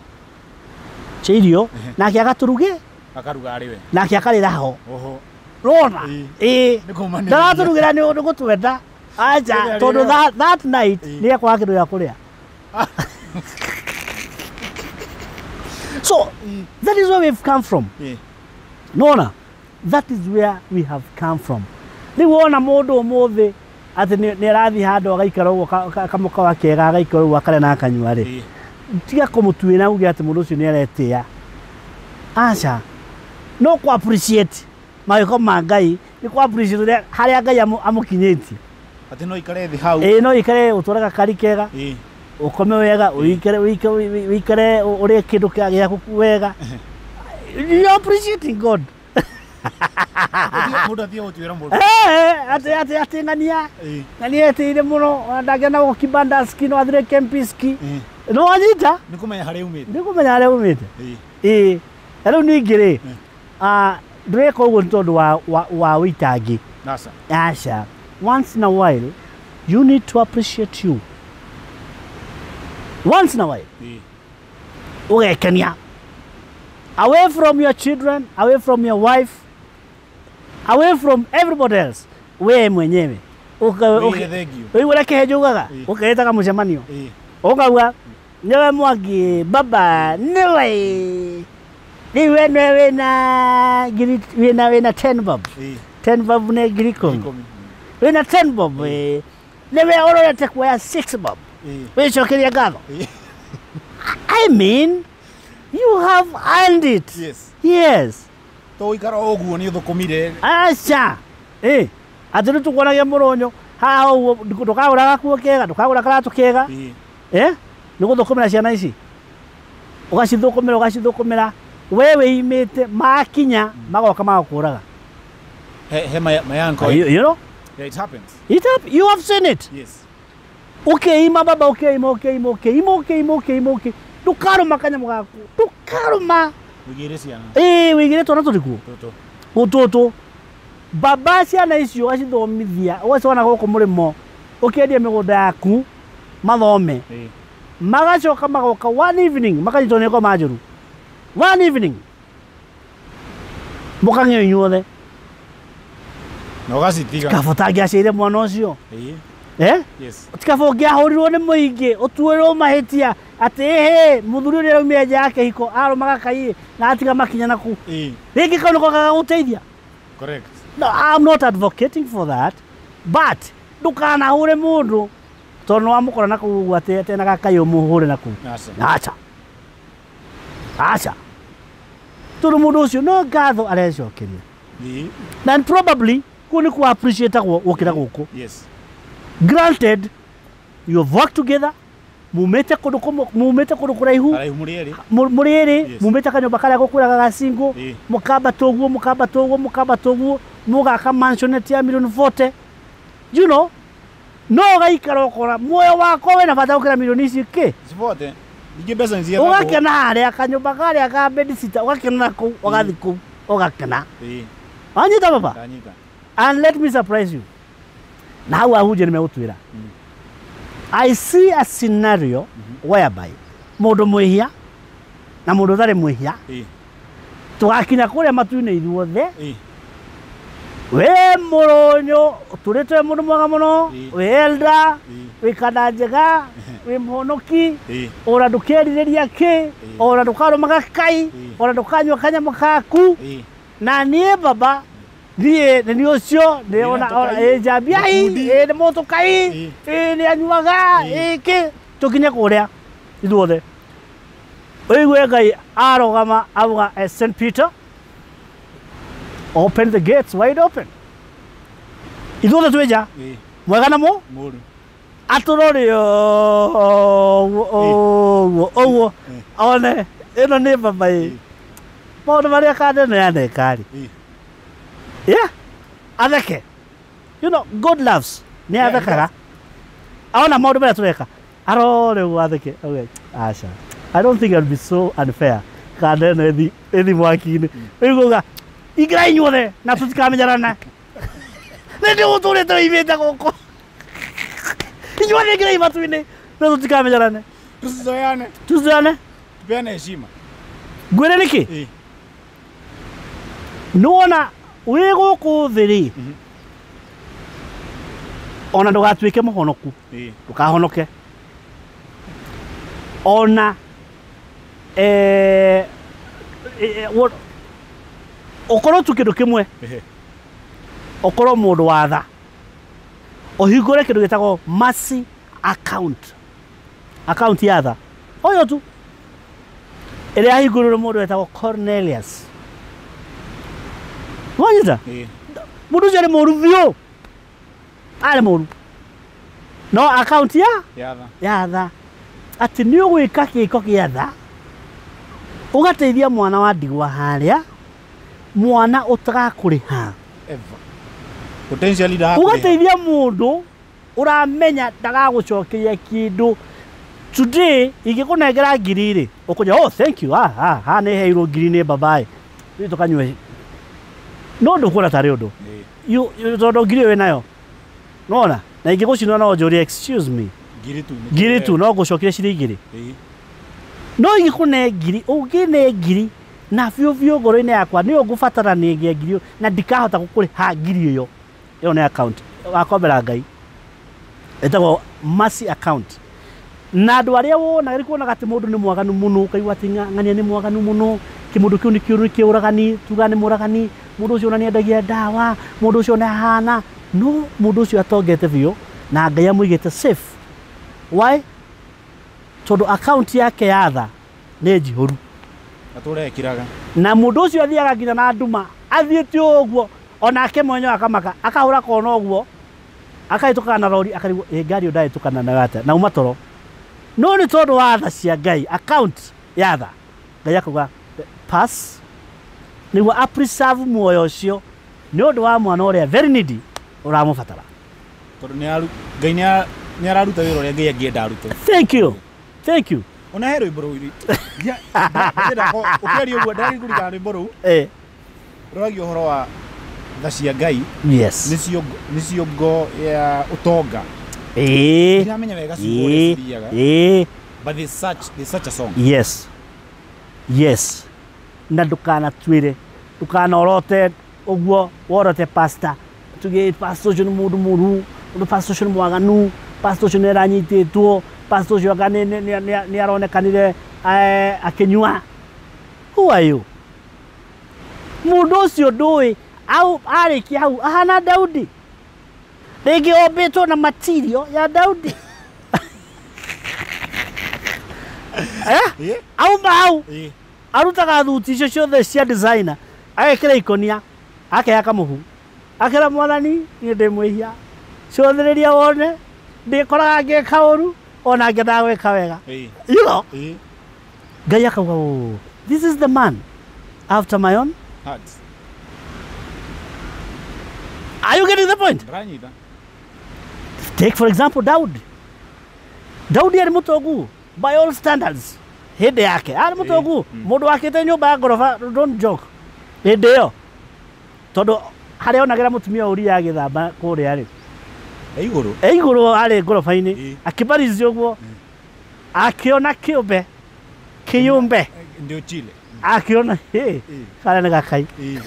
nake agaturuge akaruga ari we nake akarira ho rona ndaraturugira ni gutwenda aja tondu that night ni akwa kindu ya kuria so that is where we've come from nona that is where we have come from ni wona mundu umuthi ati ni arathi handu agaikara uguo kamuka wakega agaikara uguo akare na akanyua ri tiga kumutuina uge ati mundu ucio ni aretia acha no ku appreciate maiko mangai ni ku appreciate haria Ngai amukinyeti ati no ikare thi hau no ikare uturaga kari kega ukome wega uikare uri kindu gyaku wega. You are appreciating God. Ate ngania tire muno ndagena go kibanda skino athire kempiski no anyita nikumenya hare umite hello ningire ndreko uguo ntondu wa witangi Asha once in a while you need to appreciate you once in a while ugekenia away from your children, away from your wife, away from everybody else. We mwenyewe. Wewe kejugaga. Ukaita mucemanio. Ukauga nyewe Mwangi baba niwe. Niwe na 10 bob. 10 bob ne giriko. We na 10 bob. Niwe ororete kwa 6 bob. We chokeria gado. I mean you have earned it. Yes. To ikara oguo ni thukumire. Acha. Atiru tukonagia muronyo. Ha tukagura gakuo kega, tukagura karatu kega. Nugo thukumira ciana ici. Ugacithukumira. Wewe imite makinya magoka magakuraga. He my uncle. You know? Yeah, it happens. You have seen it. Yes. Okay, baba, okay. Tukaruma kanyamu gaku. Tukaruma. Wigire ciana. Wigire twana turiku. Toto. Baba ciana icio acithomithia. Wace wana goko murimo. Ukendia migunda yaku mathome. Magacoka magoka one evening makanyitwo ni ngoma njuru. One evening. Mukang'e inyuothe. No gacitiga. Kabotangia ciire mwana ucio. Yes. Tikabogia horirwo ni muingi utuirwo mahitia ati muthuri uri raumire nja yake hiko aromaga kai na atiga makinya naku. Ringi kau niko gagaguteithia. Correct. No, I'm not advocating for that, but ndukanahure mundu tondu wamukora naku ati na gakayo muhure naku. Acha. Turu mundu ucio no ngatho arecokeria. And probably kuni ku appreciate gukira guku. Yes. Granted, you have worked together. Mumete kundu kuraihu. Murieri. Mumete kanyumba karia gukuraga gacingu. Mukamba toguo. Mugaka mansionette ya milioni 40. You know? No gaikara ukora moyo wako we na bata ukira milioni ici ki? Sivote. Igi pesa nzia. Ugakena haria kanyumba karia ka bedsitter ugakena ku ugathi ku ugakena. Anyita baba. Anyita. And let me surprise you. Now ahuje nimeutwira. I see a scenario whereby mundu mwihia na mundu thari mwihia. Tugakinya kuria matuine ithuothe. We muronyo turite mundu mwega muno, we elda, we kananjega, we mhonoki, ora ndukerireria ki, ora ndukarumaga kai, ora ndukanywa kanyamu gaku. Na nie baba Ndiye ni ucio ni ona njambia ni mutu kai ni anyuaga ki tukinye kuria ithuothe oigwe Ngai arogama auga St. Peter open the gates wide open ithuothe tweja mwega namo aturori oguo one ino ni baba maundu maria kandene ya nekari. Yeah, atheke. You know, God loves. Ni athekara. Aona maundu maria tureka. Arore atheke. Okay, Asha. I don't think it'll be so unfair. Kandene ethi mwaki-ini. Uguga igira inyuothe na tutikamenyerana. Nindi uturite imite guku. Inyuothe igira imatu-ini na tutikamenyerana. Tuzoyane. Tupeane heshima. Ngwire niki? Nuona we guku thiri ona ndugatuike muhonoku ndukahonoke ona okoro tu kindu kimwe okoro mundu watha ohingure kindu gitagwo mercy account ya tha oyo tu ere ahingurire mundu wetagwo Cornelius. Wanyita? Mundu jare moru vio. Ale moru. No account ya? Ya tha. ati nĩ ũgwĩka kĩĩko gĩa tha ũgateithia mwana wa ndigwa harĩa mwana ũtagakũrĩha potentially da ũgateithia mũndũ ũramenya ndagagũcokeria kĩndũ today ingĩkũnengera ngiri rĩ ũkũnja oh thank you nĩ heirwo ngiri nĩ babaĩ nĩ tũkanyue no ndũkuona tarĩ ũndũ tondũ ngiri ĩyo nayo nona na ingĩgũcinwo no njũrie excuse me ngiri tu no ngũcokire ciringi igĩrĩ no ingĩkũne ngiri ũngĩne ngiri na biũ ngoro-inĩ yakwa nĩ ũngũbataranagia ngiri na ndikahota gũkũrĩha ngiri ĩyo nĩ account wakombera Ngai ĩtagwo mercy account na andũ arĩa wona kuonaga atĩ mũndũ nĩ mwaganu mũno kaigua atĩ ng'ania nĩ mwaganu mũno kĩmũndũ kĩu nĩ kĩũru kĩũragani tuga nĩ mũragani mũndũ ũcio nĩ endagia ndawa mũndũ ũcio nĩ ahana no mũndũ ũcio atongete biũ na Ngai amũigĩte safe why tondũ account yake ya tha nĩ njihũru atũrekiraga na mũndũ ũcio athiaga nginya na nduma athiĩte ũguo onake mwenyewe akamaka akahũra kona ũguo akaitũkana na rori akarigwo ngari ndahĩtũkana na gata na umatoro no nĩ tondũ wa tha cia Ngai account ya tha Ngai akauga pass nĩguo apreserve muoyo ũcio nĩ ũndũ wa mwana ũrĩa very needy ũramũbatara tondũ Ngai nĩ araruta wĩra ũrĩa Ngai angĩenda arute thank you ona he rwĩmbo rũu ũkĩaria ũguo ndarĩkũririkana rwĩmbo rũu rũragia ũhoro wa tha cia Ngai nĩcio ngo ya ũtonga ndiramenya wega ciugo ũrĩa cithiaga but there's such a song yes na ndũkanatuĩre ndũkanorote ũguo worote pastor tuge pastor ũcio nĩ mũndũ mũru pastor ũcio nĩ mwaganu pastor ũcio nĩ aranyitĩtwo pastor ũcio nĩ aronekanire akĩnyua who are you mũndũ ũcio ndũĩ au arĩkia hau ahana Daudi rĩngĩ ombĩtwo na material ya Daudi auma hau arutaga thuti icio ciothe cia designer agekĩra ikonia akehaka mũhu akĩra Mwathani niĩ ndĩ mwĩhia cũthĩrĩria wone ndĩkoraga ngĩka ũru ona ngĩendaga gwĩka wega you know Ngai akauga this is the man after my own heart. Are you getting the point? Take for example Daudi arĩ mũtongu by all standards hĩndĩ yake arĩ mũtongu mũndũ wakĩte nyũmba ya ngoroba don't joke hĩndĩ ĩyo tondũ harĩa onagĩra mũtumia ũria agĩthamba kũrĩa rĩ igũrũ arĩ ngoroba-inĩ akĩbarizio ũguo akĩona kĩũmbe akĩona karĩa nĩ gakai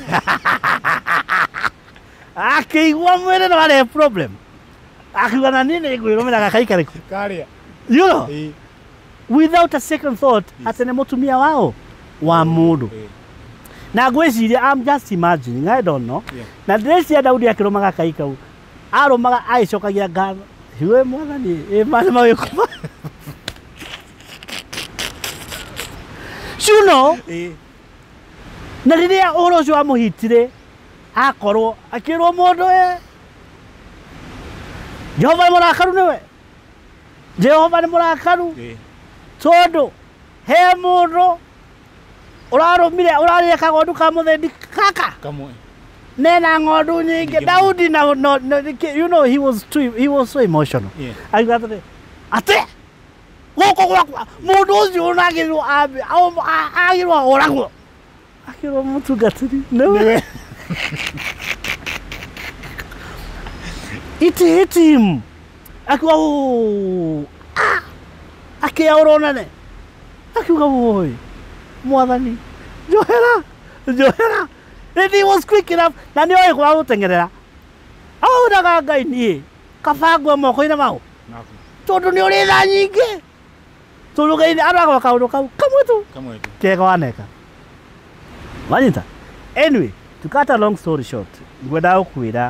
akĩigua mwĩrĩ nĩ warehe problem akiuga na niĩ nĩ ngwĩrũmĩra gakai karĩkũ you know without a second thought atĩ nĩ mũtumia wao wa mũndũ na ngwĩciria I'm just imagining I don't know na ndĩreciria Daudi akĩrũma gakai kau arũmaga agĩcokagia ngatho hiwe Mwathani mane mawĩkuma you know na rĩrĩa ũhoro ũcio wamũhitire akorwo akĩrwo mũndũ Jehova nĩ mũrakaru nĩwe Jehova nĩ mũrakaru tondũ he mũndũ ũrarũmire ũrarĩa kagondu ka mũthendi kaka kamwe nena ng'ondu nyingĩ Daudi na you know he was so emotional akiuga atĩ gũkũ gwakwa mũndũ ũcio ũnagĩrwo agĩrwo oragwo akĩrwo mũtungatĩri nĩwe it hit him akiuga akĩaũrwo nene akiuga woi Mwathani njohera and he was quick enough na nĩ oĩ kwa gũteng'erera aunaga Ngai niĩ kabangwe moko-inĩ mau tondũ nĩ ũrĩ tha nyingĩ tondũ Ngai aragwa kaũndũ kau kamwe tu kega waneka wanyita anyway to cut a long story short ngwenda gũkwĩra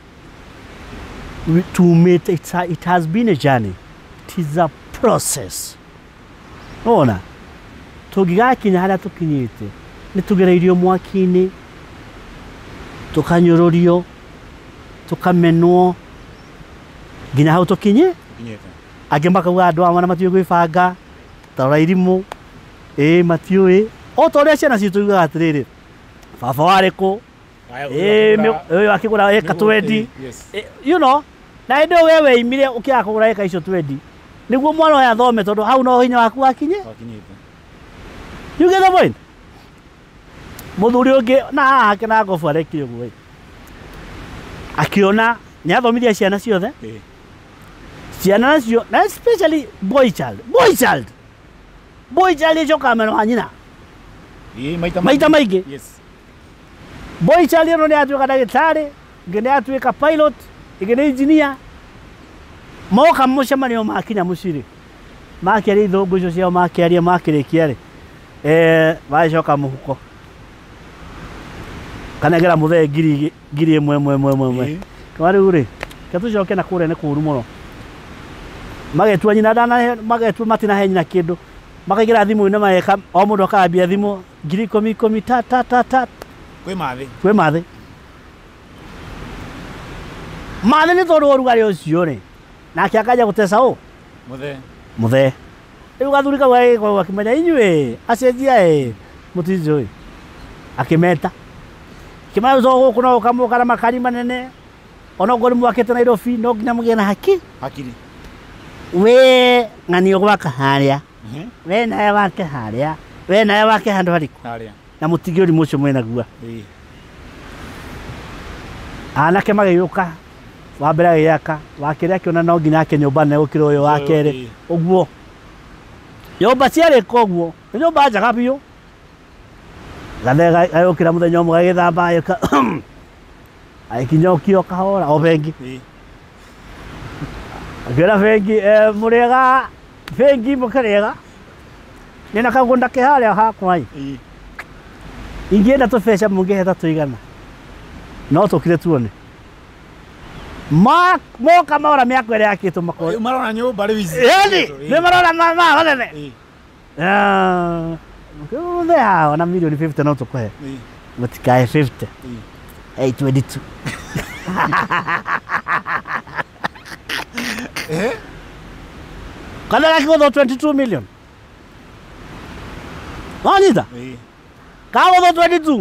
to meet it has been a journey it is a process ona tũngĩgakinya harĩa tũkinyĩte nĩ tũgereirio mwaki-inĩ tũkanyũrũrio tũkamenwo nginya hau tũkinye angĩ makauga andũ amwe na matiũĩ gwĩbanga tarora irimu matiui o toria ciana citu iga atiriri baba wariko akigura eka 20 you know na ndo wewe imire ukiaga kugura eka icio 20 niguo mwana oya thome tondu hau no hinya waku wakinye you get the point muthuri ungi na hake na ngofu arekire guo akiona ni athomithia ciana ciothe ciana nacio na especially boy child icoka meno hanyina maita maingĩ boy child ĩno nĩ atuĩka ndagĩtarĩ ingĩ nĩ atuĩka pilot ingĩ nĩ engineer moka mũcemanio makinya mũcirĩ makĩaria ithũngũ icio ciao makĩrĩkia magacoka mũhuko kanegera mũthee ngiri ĩmwe kwa rĩu rĩ ke tũcoke na kũrĩa nĩ kũũru mũno magetua nyina magetua matinahe nyina kĩndũ makaigĩra thimũ-inĩ mageka o mũndũ akambia thimũ 10,000 ta kwĩ mathĩ nĩ tondũ ũrugarĩ ũcio rĩ nake akanja gũteca ũ mũthee rĩu gathuri kau gagĩkorwo akĩmenya inyuĩ acenjia mũtinjũĩ akĩmeta kĩmaũco gũkũ no ũkamũka na makari manene ona ũkorwo mwakĩte Nairobi no nginya mũgĩe na hakiri we ng'ani ũgwaka harĩa we nawe wake harĩa we nawe wake handũ harĩkũ na mũtige ũrimũ ũcio mwĩnaguo anake magĩgĩũka wa mbere agĩaka wa kerĩ akĩona no nginya ake nyũmba nene gũkĩra ũyũ wa kerĩ ũguo nyũmba ciarĩka ũguo nĩ nyũmba njega biũ gathe gagĩũkĩra mũthenya ũmwe gagĩthamba agĩkinya ũkio kahora o bengi akĩra bengi mũrĩega bengi mũkĩrĩega nĩna kagũnda kĩharĩa hakwa ingĩenda tũbeca mũngĩheta tũigana no tũkire tuone moka maora mĩako ĩrĩa yakĩtwo makoro marona nyũmba rĩu ici nĩ marona manene mũthee haha ona milioni 50 no tũkũhe mũtikae 50 22 kana gakĩgũthwo 22 million wanyita kagũthwo 22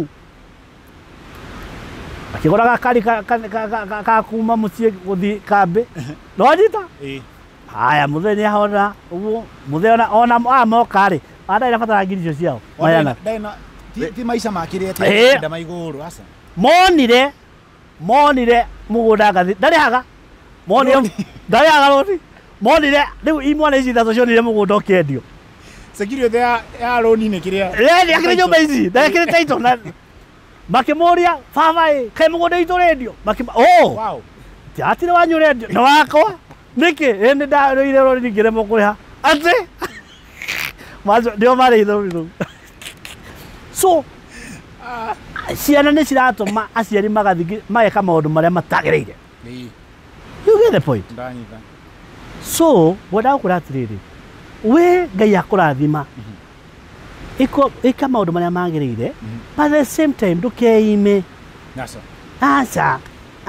akĩgũra gakari kakuma mũciĩ gũthiĩ kambĩ nonyita haya mũthee nĩahona ũguo mũthee ona moka-rĩ ndarĩ nabatara ngiri icio ciao ti maica makĩrĩte nda maigũrũ aca monire mũgũnda ngathi ndarĩhaga rũni monire rĩu imwana ici ithatũ cionire mũgũnda ũkĩendio security ya rũni-inĩ kĩrĩa akĩrĩ nyũmba ici ndakĩrĩ taito na makĩmũria baba kaĩ mũgũnda itũ ũrendio atire wanyu ũrendio nĩ wakwa nĩkĩ nĩ ndarĩire rũni ngĩremwo kũrĩha atĩ nĩo marĩ ithomi rũu so ciana nĩ ciratũma aciari mageka maũndũ marĩa matagĩrĩire you get the point so wendagũkũra atĩrĩrĩ we Ngai akũrathima ĩka maũndũ marĩa magĩrĩire but at the same time ndũkeime aca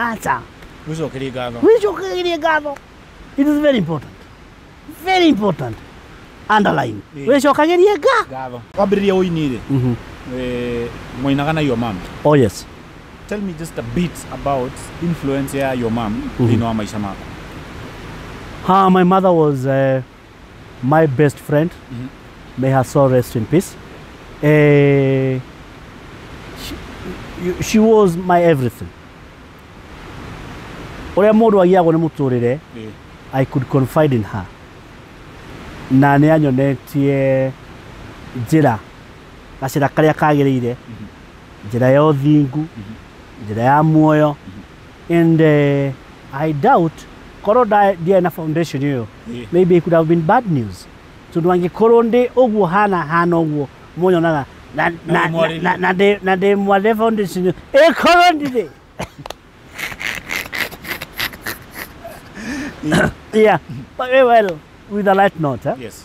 wĩcokerie ngatho it is very important underline wĩcokagerie ngatho wambĩrĩria ũini-rĩ mwainaga na your mom. Oh yes. Tell me just a bit about influence ya your mom thĩinĩ wa maica mako. My mother was my best friend. May her soul rest in peace. She was my everything. Ũrĩa mũndũ agiagwo nĩ mũtũrĩre, I could confide in her. Na nĩ anyonetie njĩra gacĩra karĩa kagĩrĩire, njĩra ya ũthingu, njĩra ya muoyo, and I doubt korwo ndiarĩ na foundation ĩyo, maybe it could have been bad news. Tondũ angĩkorwo ndĩ ũguo hana ũguo mũnyonaga na ndĩ mwathe foundation ĩkorwo ndirĩ. Yeah, but well, with a light note, yes.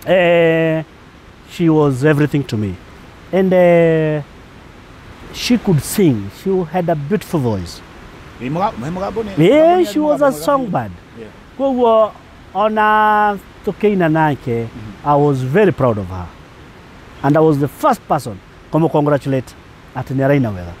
She was everything to me. And she could sing. She had a beautiful voice. Yeah, she was a songbird. Kwa ona tukeina nake I was very proud of her. And I was the first person to congratulate at Neraina wega.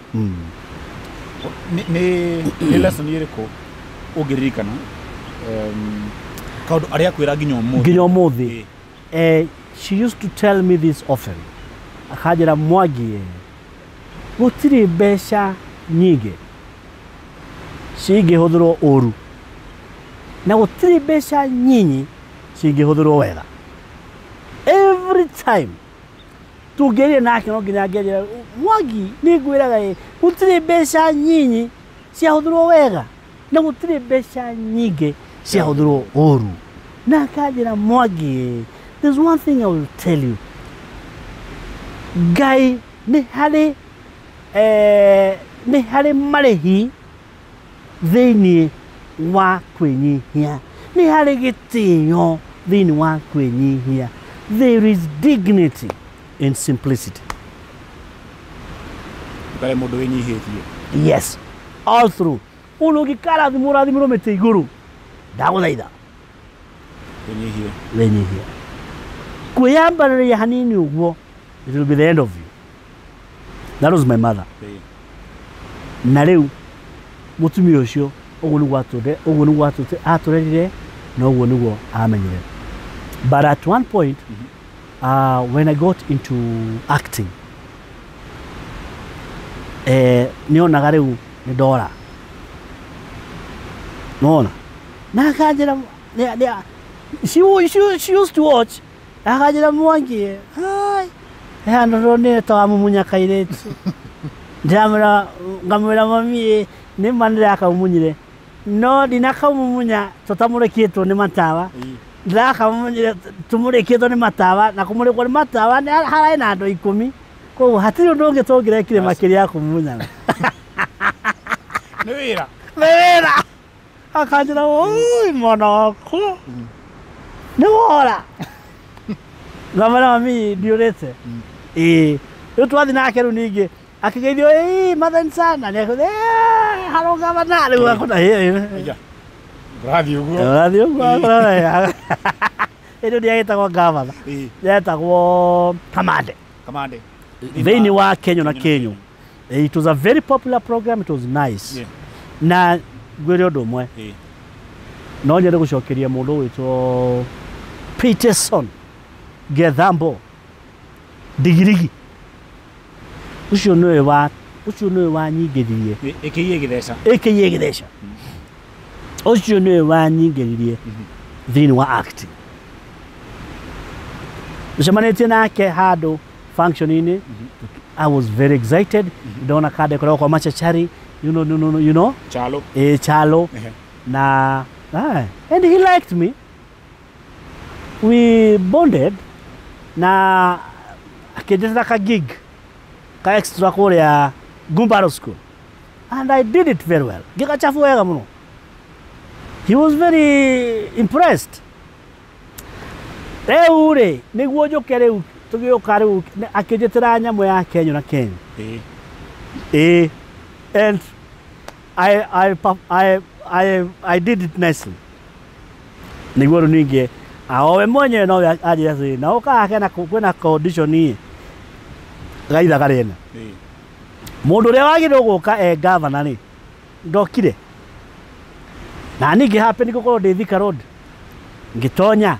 Ni lesson iriko ugiririkana kaundu aria kwira nginya umuthi. She used to tell me this often. Akajira Mwangi gutiri mbeca nyingi cingĩhũthĩrwo ũru na gũtirĩ mbeca nyinyi cingĩhũthĩrwo wega. Every time tũngĩaria nake no nginya angĩanjĩra Mwangi nĩngwĩraga gũtirĩ mbeca nyinyi ciahũthĩrwo wega na gũtirĩ mbeca nyingĩ ciahũthĩrwo ũru. Na akanjĩra Mwangi, there's one thing I will tell you. Ngai nĩ harĩ marĩhi thĩinĩ wa kwĩnyihia, nĩ harĩ gĩtĩo thĩinĩ wa kwĩnyihia. There is dignity in simplicity. Kale mũndũ wĩnyihĩtie. Yes, all through. Ũndũ ũngĩkarathimwo mĩtĩ igũrũ, ndagũthaitha wĩnyihie. Kwĩyambanĩria hanini ũguo, it will be the end of you. That was my mother. Na rĩu mũtumia ũcio ũguo nĩguo atũrerire na ũguo nĩguo amenyire. But at one point, when I got into acting, nĩonaga rĩu nĩ ndora. Nona. Na akanjĩra she used to watch. Akanjĩra Mwangi, hi. Hano nĩ tawamumunya kairĩtu. Ngamwĩra mami nĩ manĩra akaumunyire. No ndinakaumumunya tũtamũrĩkĩtwo nĩ matawa. Ndĩrakamumunyire tũmũrĩkĩtwo nĩ matawa na kũmũrĩkwo nĩ matawa harĩ na andũ 10. Koguo hatirĩ ũndũ ũngĩ tũngĩrekire makĩria ya kũmumunya. Nĩ wĩra. Nĩ wĩra. Akanjĩra oi mwana wakwa. Nĩ wora. Ngamwĩra mami ndiũrĩte. Rĩu twathiĩ nake rĩu ningĩ akĩgeithio mathani sana nĩakũthi haro gavana rĩu akona Rathiĩ ũguo. Rathiĩ ũguo. Ĩno nĩagĩtagwo gavana. Nĩetagwo Kamande. Thĩinĩ wa Kenya na Kenya. It was a very popular program. It was nice. Na ngwĩre ũndũ ũmwe. No nyende gũcokeria mũndũ wĩtwo Peterson Gethambo Digirigi. Ucio nĩwe wanyingĩririe. AKA Gĩtheca. Ucio nĩwe wanyingĩririe thĩinĩ wa acting. Nĩcemanĩtie nake handũ function-inĩ. I was very excited. Ndona kade koragwo kwa machachari, you know. Chalo. Chalo. Na and he liked me. We bonded. Na akĩnjĩra ka gig ka extra kũrĩa Gumbaro School, and I did it very well. Gĩgachafu wega mũno. He was very impressed. Rĩu rĩ nĩguo njoke rĩu tũgĩũka rĩu akĩnjĩtĩra nyamũ ya Kenya na Kenya. And I did it nicely. Nĩguo rĩu ningĩ we mwenyewe no anjĩra na ũkake na kwĩna audition hii gaithaga rĩna. Mũndũ ũrĩa wagĩrĩirwo gũka governor nĩ ndokire. Na ningĩ happen gũkorwo ndĩ Thika Road. Ngĩtonya.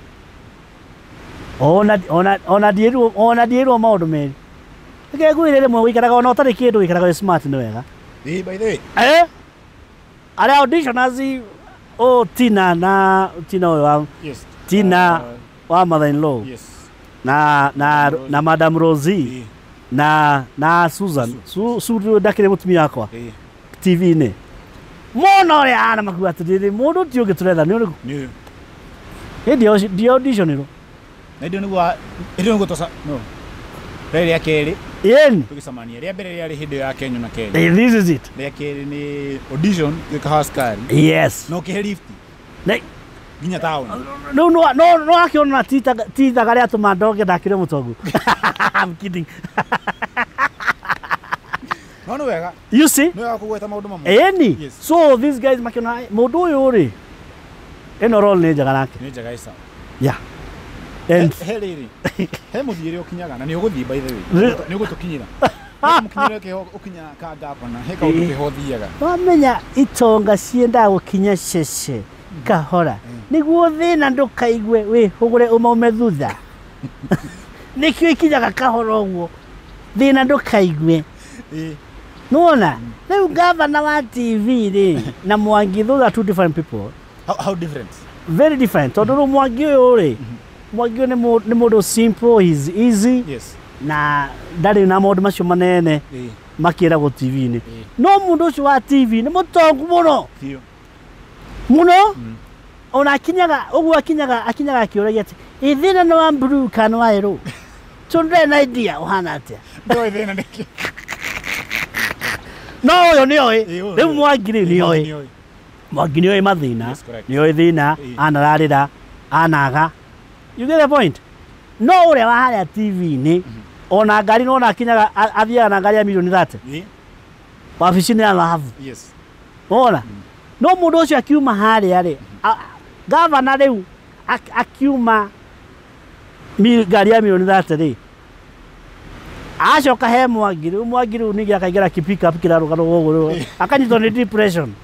Ona ndierwo maũndũ merĩ. Ngĩgwĩra rĩmwe ũikaraga ona ũtarĩ kĩndũ ũikaraga wĩ smart nĩ wega. By the way. Arĩa auditioners Tina ũyũ wa Tina wa mother-in-law. Yes. Na Madam Rosie. Na Susan. Su ndakĩrĩ mũtumia wakwa. TV-inĩ. Mona ũrĩa ana makuga atĩrĩrĩ mũndũ ti ũngĩ tũretha nĩ ũrĩkũ. Hĩndĩ audition ĩno. Na nĩguo tosa no. Rĩrĩ ya kerĩ. Tũgĩcemania rĩa mbere rĩarĩ hĩndĩ ya Kenya na Kenya. This is it. Rĩa kerĩ nĩ audition Kahaskari. Yes. No kĩhe lift. Nginya town. No akĩona tithaga rĩa tũma ndoke ndakĩre mũtongu. I'm kidding. No wega. You see? No yakũgweta maũndũ mamwe. So these guys makĩona mũndũ ũyũ rĩ ĩno role nĩ njega nake. Nĩ njega isa. Yeah. And Rĩrĩ he mũthiĩre ũkinyaga na nĩ ũgũthiĩ by the way nĩ ũgũtũkinyĩra mũkinyĩre kĩho ũkinya ka gavana he kaũndũ kĩho thiaga wamenya itonga ciendaga gũkinya cece kahora nĩguo thĩna ndũkaigwe wĩhũgũre ũmaume thutha nĩkĩo ikinyaga kahora ũguo thĩna ndũkaigwe nona rĩu gavana wa TV rĩ na Mwangi, those are two different people. How different? Very different. Tondũ rĩu Mwangi ũyũ rĩ Mwangi ũyũ nĩ mũndũ simple, he's easy. Yes. Na ndarĩ na maũndũ macio manene makĩragwo TV-inĩ. No mũndũ ũcio wa TV nĩ mũtongu mũno mũno ona akinyaga ũguo akinyaga akĩũragia atĩ thĩna nĩ wa blue kana wa yellow tondũ na idea ũhana atĩa ndoĩ thĩna nĩkĩ no ũyũ nĩoĩ rĩu Mwangi nĩoĩ Mwangi nĩoĩ mathĩna nĩoĩ thĩna anararĩra anaga. You get the point? No ũrĩa wa harĩa TV-inĩ ona ngari no akinyaga athiaga na ngari ya milioni 30 wabici-inĩ ya Lahavu. Yes. Ona no mũndũ ũcio akiuma harĩa rĩ gavana rĩu akiuma ngari ya milioni 30 rĩ acoka he Mwangi rĩu ningĩ akaingĩra pick up kĩrarũgano gũgũ akanyitwo nĩ depression.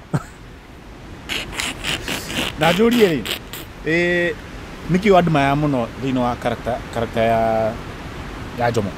Na njũrie rĩ nĩkĩ admire mũno thĩinĩ wa character ya Jomo?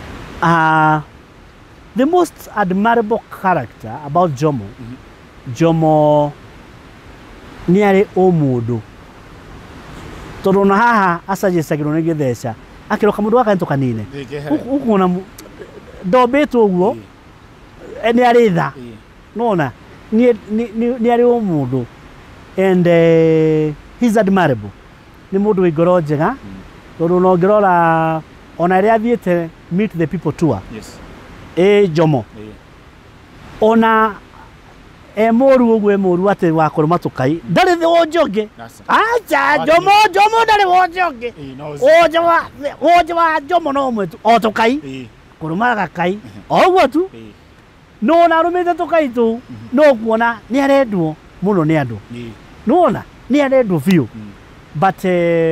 The most admirable character about Jomo, Jomo nĩ arĩ mũndũ tondũ na haha asagĩcagĩrwo nĩ gĩtheca akĩroka mũndũ wakanĩtwo kanine ũkuona ndombĩtwo ũguo nĩ arĩ tha nona nĩ arĩ mũndũ and he's admirable. Nĩ mũndũ wĩ ngoro njega tondũ no ngĩrora ona rĩrĩa athiĩte Meet the People tour. Yes. Jomo ona mũru ũguo mũru atĩ wa kũrũma tũkai ndarĩ thĩ wonjonge acha Jomo ndarĩ wonjonge wonje wa Jomo no ũmwe o tũkai kũrũma gakai ũguo tu no na arũmĩte tũkai tũu no kuona nĩ arendwo mũno nĩ andũ nona nĩ arendwo biũ but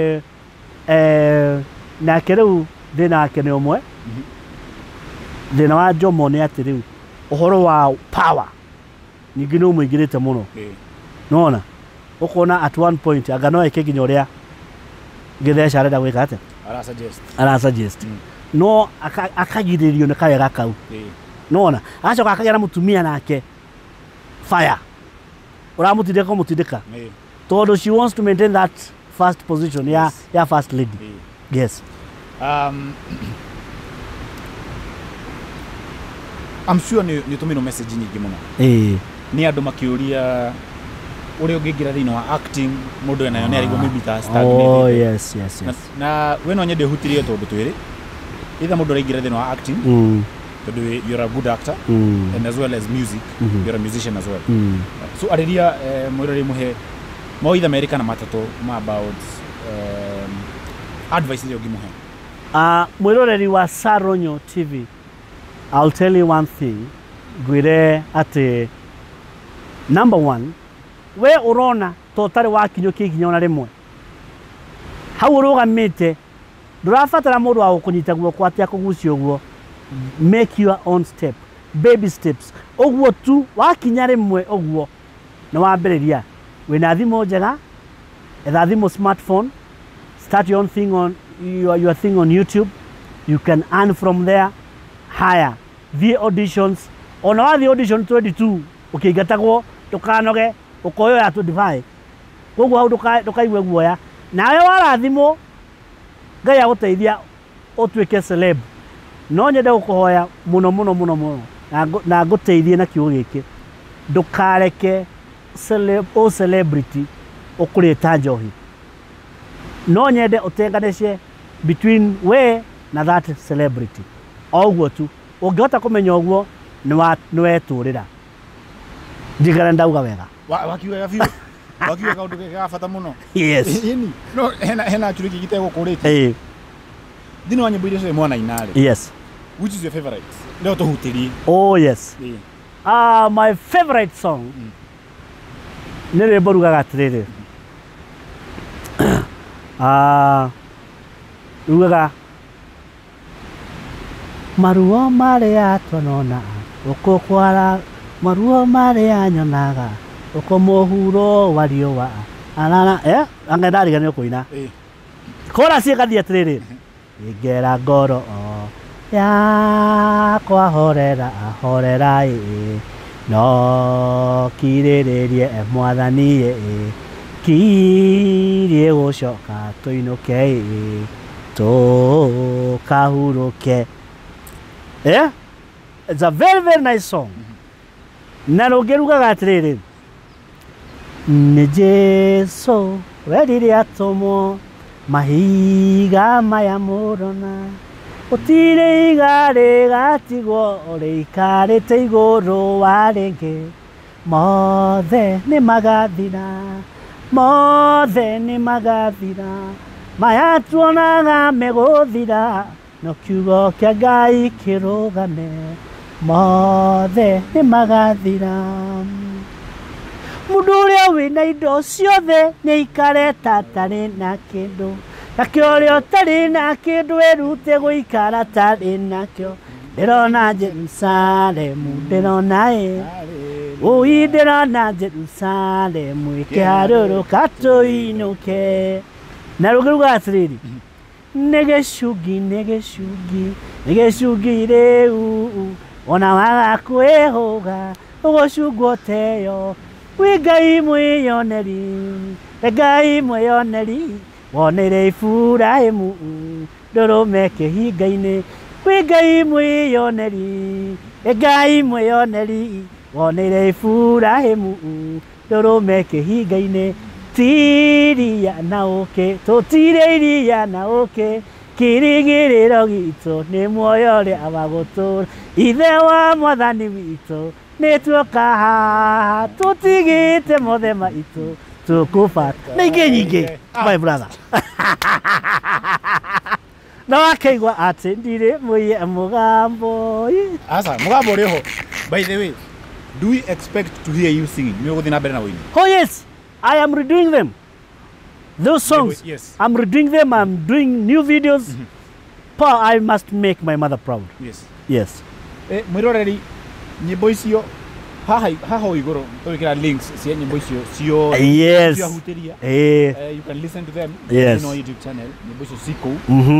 nake rĩu thĩna wake nĩ ũmwe thĩna wa Jomo nĩ atĩ rĩu ũhoro wa power ningĩ nĩ ũmũingĩrĩte mũno nona ũkona at one point anga no eke nginya ũrĩa gĩtheca arenda gwĩka atĩa arasuggest no akagirĩrio nĩ kawega kau nona agacoka akagĩa na mũtumia nake fire ũramũtindĩka tondũ she wants to maintain that first position ya first lady. Yes. I'm sure nĩ ũtũmĩrwo message nyingĩ mũno nĩ andũ makĩũria ũrĩa ũngĩingĩra thĩinĩ wa acting mũndũ enayo nĩ arigwo maybe ta yes. na we no nyende hutirie tondũ twĩrĩ either mũndũ araingĩra thĩinĩ wa acting tondũ you're a good actor and as well as music you're a musician as well so arĩria mwĩrori mũhe mawaitha merĩ kana matatũ about advice iria ũngĩmũhe mwĩroreri wa Saronyo TV. I'll tell you one thing ngwĩre atĩ number one we ũrona to tarĩ wakinyũkia ikinya ona rĩmwe hau ũrũgamĩte ndũrabatara mũndũ wa gũkũnyita guoko atĩ akũgucia ũguo. Make your own step, baby steps ũguo tu wakinya rĩmwe ũguo na wambĩrĩria wĩna thimũ njega etha thimũ smartphone start your own thing on your thing on YouTube. You can earn from there. Higher the auditions ona wathi audition 22 ukĩingatagwo ndũkanoge ũkoyo ya 25 koguo hau ndũkaigwe guoya nawe warathimwo Ngai agũteithia ũtuĩke celeb no nyende gũkũhoya mũno na ngũteithie na kiugo gĩkĩ ndũkareke celebrity ũkũrĩta njohi no nyende ũtenganishe between we na that celebrity ũguo tu ũngĩhota kũmenya ũguo nĩ wetũrĩra njigara ndauga wega wakiuga biũ wakiuga kaũndũ ga bata mũno. Yes. No hena kĩrĩa gĩgĩtegwo kũrĩte thĩinĩ wa nyĩmbo iria cia mwana inarĩ. Yes. Which is your favorite? Leo tũhutĩrie. Oh yes. My favorite song nĩ rwĩmbo rugaga atĩrĩrĩ rugaga maruo marĩa twanona uko kwara maruo marĩa nyonaga uko mũhuro wa riũa anana anga ndariganĩrwo kũina kora ciĩgathia atĩrĩrĩ ingera ngoro yakwa horera no kirĩrĩrie mwathani kirie gũcoka tũinũke tũkahurũke. It's a very, very nice song. Na rũngĩ rugaga atĩrĩrĩ nĩ Jesũ werire atũmwo mahiga maya mũrona gũtirĩ iga rĩgatigwo rĩikarĩte igũrũ wa rĩngĩ mothe nĩ magathira maya tuonaga megũthira no kiugo kĩa Ngai kĩrũgame mothe nĩ magathira. Mũndũ ũrĩa wĩna indo ciothe nĩaikare ta atarĩ na kĩndũ nakĩo ũrĩa ũtarĩ na kĩndũ erute gũikara atarĩ nakĩo. Ndĩrona Jerusalemu ndĩrona ndĩrona Jerusalemu ĩkĩharũrũka tũinũke. Na rũngĩ rugaga atĩrĩrĩ nĩ gĩcungi rĩu ona waga kwĩhũga ũgũcungwo teyo wĩ Ngai mwĩyoneri woneire Iburahĩmu ndũrũme kĩhinga-inĩ wĩ Ngai mwĩyoneri woneire Iburahĩmu ndũrũme kĩhinga-inĩ tutiire iria na ũkĩ kĩrĩgĩrĩro gitũ nĩ muoyo ũrĩa wa gũtũũra ithe wa mwathani witũ nĩ tuoka haha tũtigĩte mothe maitũ tũkũbata na ingĩ nyingĩ my brother. Na wakaigua atĩ ndirĩ mũiye mũgambo mũgambo ũrĩ ho. By the way, do we expect to hear you singing? Nĩũgũthiĩ na mbere na wĩini? Oh yes, I am redoing them. Those songs, yes. I'm redoing them. I'm doing new videos. Pa, I must make my mother proud. Yes. Mwiroreri nyimbo icio haha igũrũ tũgĩkĩra links cia nyimbo icio cio hutiria. You can listen to them in our YouTube channel. Nyimbo icio ciku.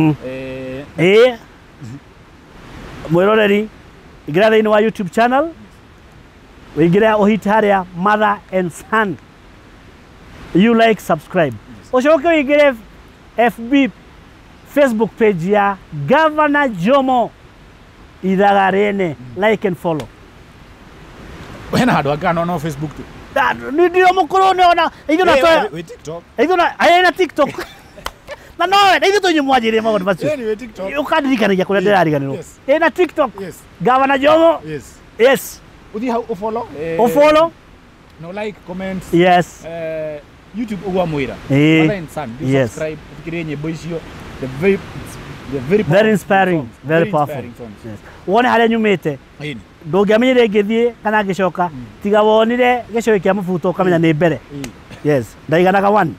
Mwiroreri ingĩra thĩinĩ wa YouTube channel ũingĩre ũhite harĩa Mother and Son. You like, subscribe. Ucoke uingire FB Facebook page ya Governor Jomo Ithagarene, like and follow. Wena handu angana no Facebook tu. Ndio mukuru ne ona igona to. We TikTok. Igona ayena TikTok. Na no we to nyumwajire mago bacio. We TikTok. Ukadirikanagia kuria ndirariganirwo. Ena TikTok. Yes. Governor Jomo. Yes. Uthi how follow? Follow. No like, comment. Yes. YouTube uwa mwira. Mother and Son. Subscribe. Fikirie nyimbo icio. They're very inspiring, very powerful. Yes. Wone haria nyumite. Ndũngĩamenyire ngĩthiĩ kana ngĩcoka tiga wonire gĩcũhĩ kĩa mũbuto ũkamenya nĩ mbere. Yes. Ndaiganaga 1.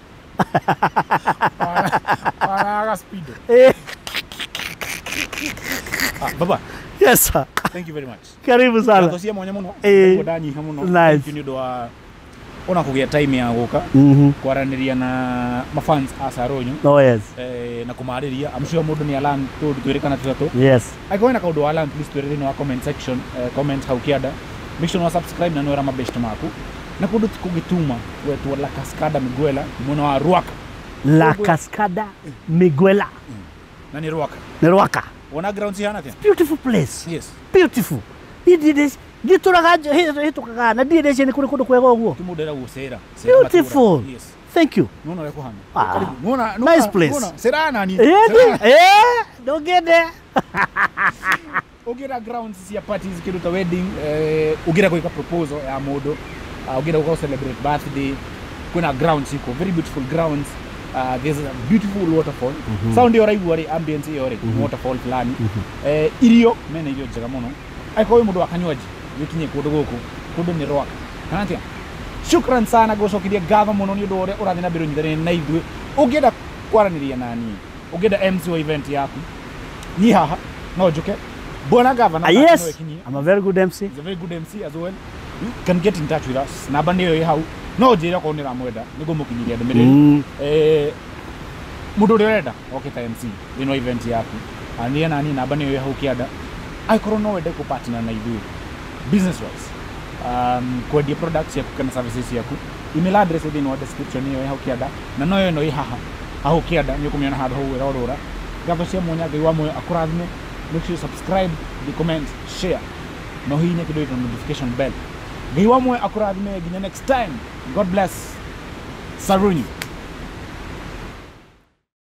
Paraga speed. Baba. Yes sir. Thank you very much. Karibu sana. Tutosia mwanya muno. Ndanyiha muno. Thank you nĩ wa ona kũgĩa time ya gũka kwaranĩria na mafans a Saronyo. Oh yes. Na kũmarĩria I'm sure mũndũ nĩ alan twĩrĩkana tũtatũ. Yes. Aigua na kaũndũ alan please twĩrĩre thĩinĩ wa comment section, comment hau kĩanda. Make sure no subscribe na nĩwera mabest maku. Na kũndũ kũgĩtuma wetwo La Cascada Miguela mwena wa Ruaka. La Cascada Miguela. Na nĩ Ruaka. Nĩ Ruaka. Wona ground cihana atĩa? Beautiful place. Yes. Beautiful. Gituraga hitukaga na ndiye nĩ kũrĩ kũndũ kwega ũguo. Kimudera gũcera. Beautiful. Yes. Thank you. Nona weko hano. Nona nice place. Nona sera nani? Ndogende. Ugira grounds cia parties kiruta wedding, ugira kuika proposal ya mũndũ, ugira go celebrate birthday. Kuna grounds iko very beautiful grounds. There's a beautiful waterfall. Sound yo raigua ri ambience yo ri waterfall fulani. Irio mena irio njega mũno. Aikowe mũndũ akanywaji wikinye kũndũ gũkũ kũndũ nĩ Ruaka. Kana atĩa? Shukran sana gũcokeria ngatho mũno nĩ ũndũ ũrĩa ũrathiĩ na mbere nyithanĩire na ithuĩ. Ũngĩenda kwaranĩria nani ugenda MC wa event yaku ni haha no njuke bona governor Yes, I'm a very good MC. he's a very good MC as well. You can get in touch with us namba niyo ĩ hau no njĩra ko nĩra mwenda nĩguo mũkinyĩria ndũmĩrĩri mũndũ ũrĩa ũrenda oke ta MC ĩno event yaku ania nani namba niyo ĩ hau kĩanda aikorwo no wende kũpartner na ithuĩ business wise kwendia products yaku kana services yaku email address thĩinĩ wa description ĩyo ĩ hau kĩanda na no ĩno ĩ haha hau kĩanda nĩ ũkũmĩona handũ hau ĩrorũra ngatho cia mwanya Ngai wa muoyo akũrathime. Make sure you subscribe, comment, share. No hinya kidogo ito notification bell. Ngai wa muoyo akũrathime nginya next time. God bless. Saruni.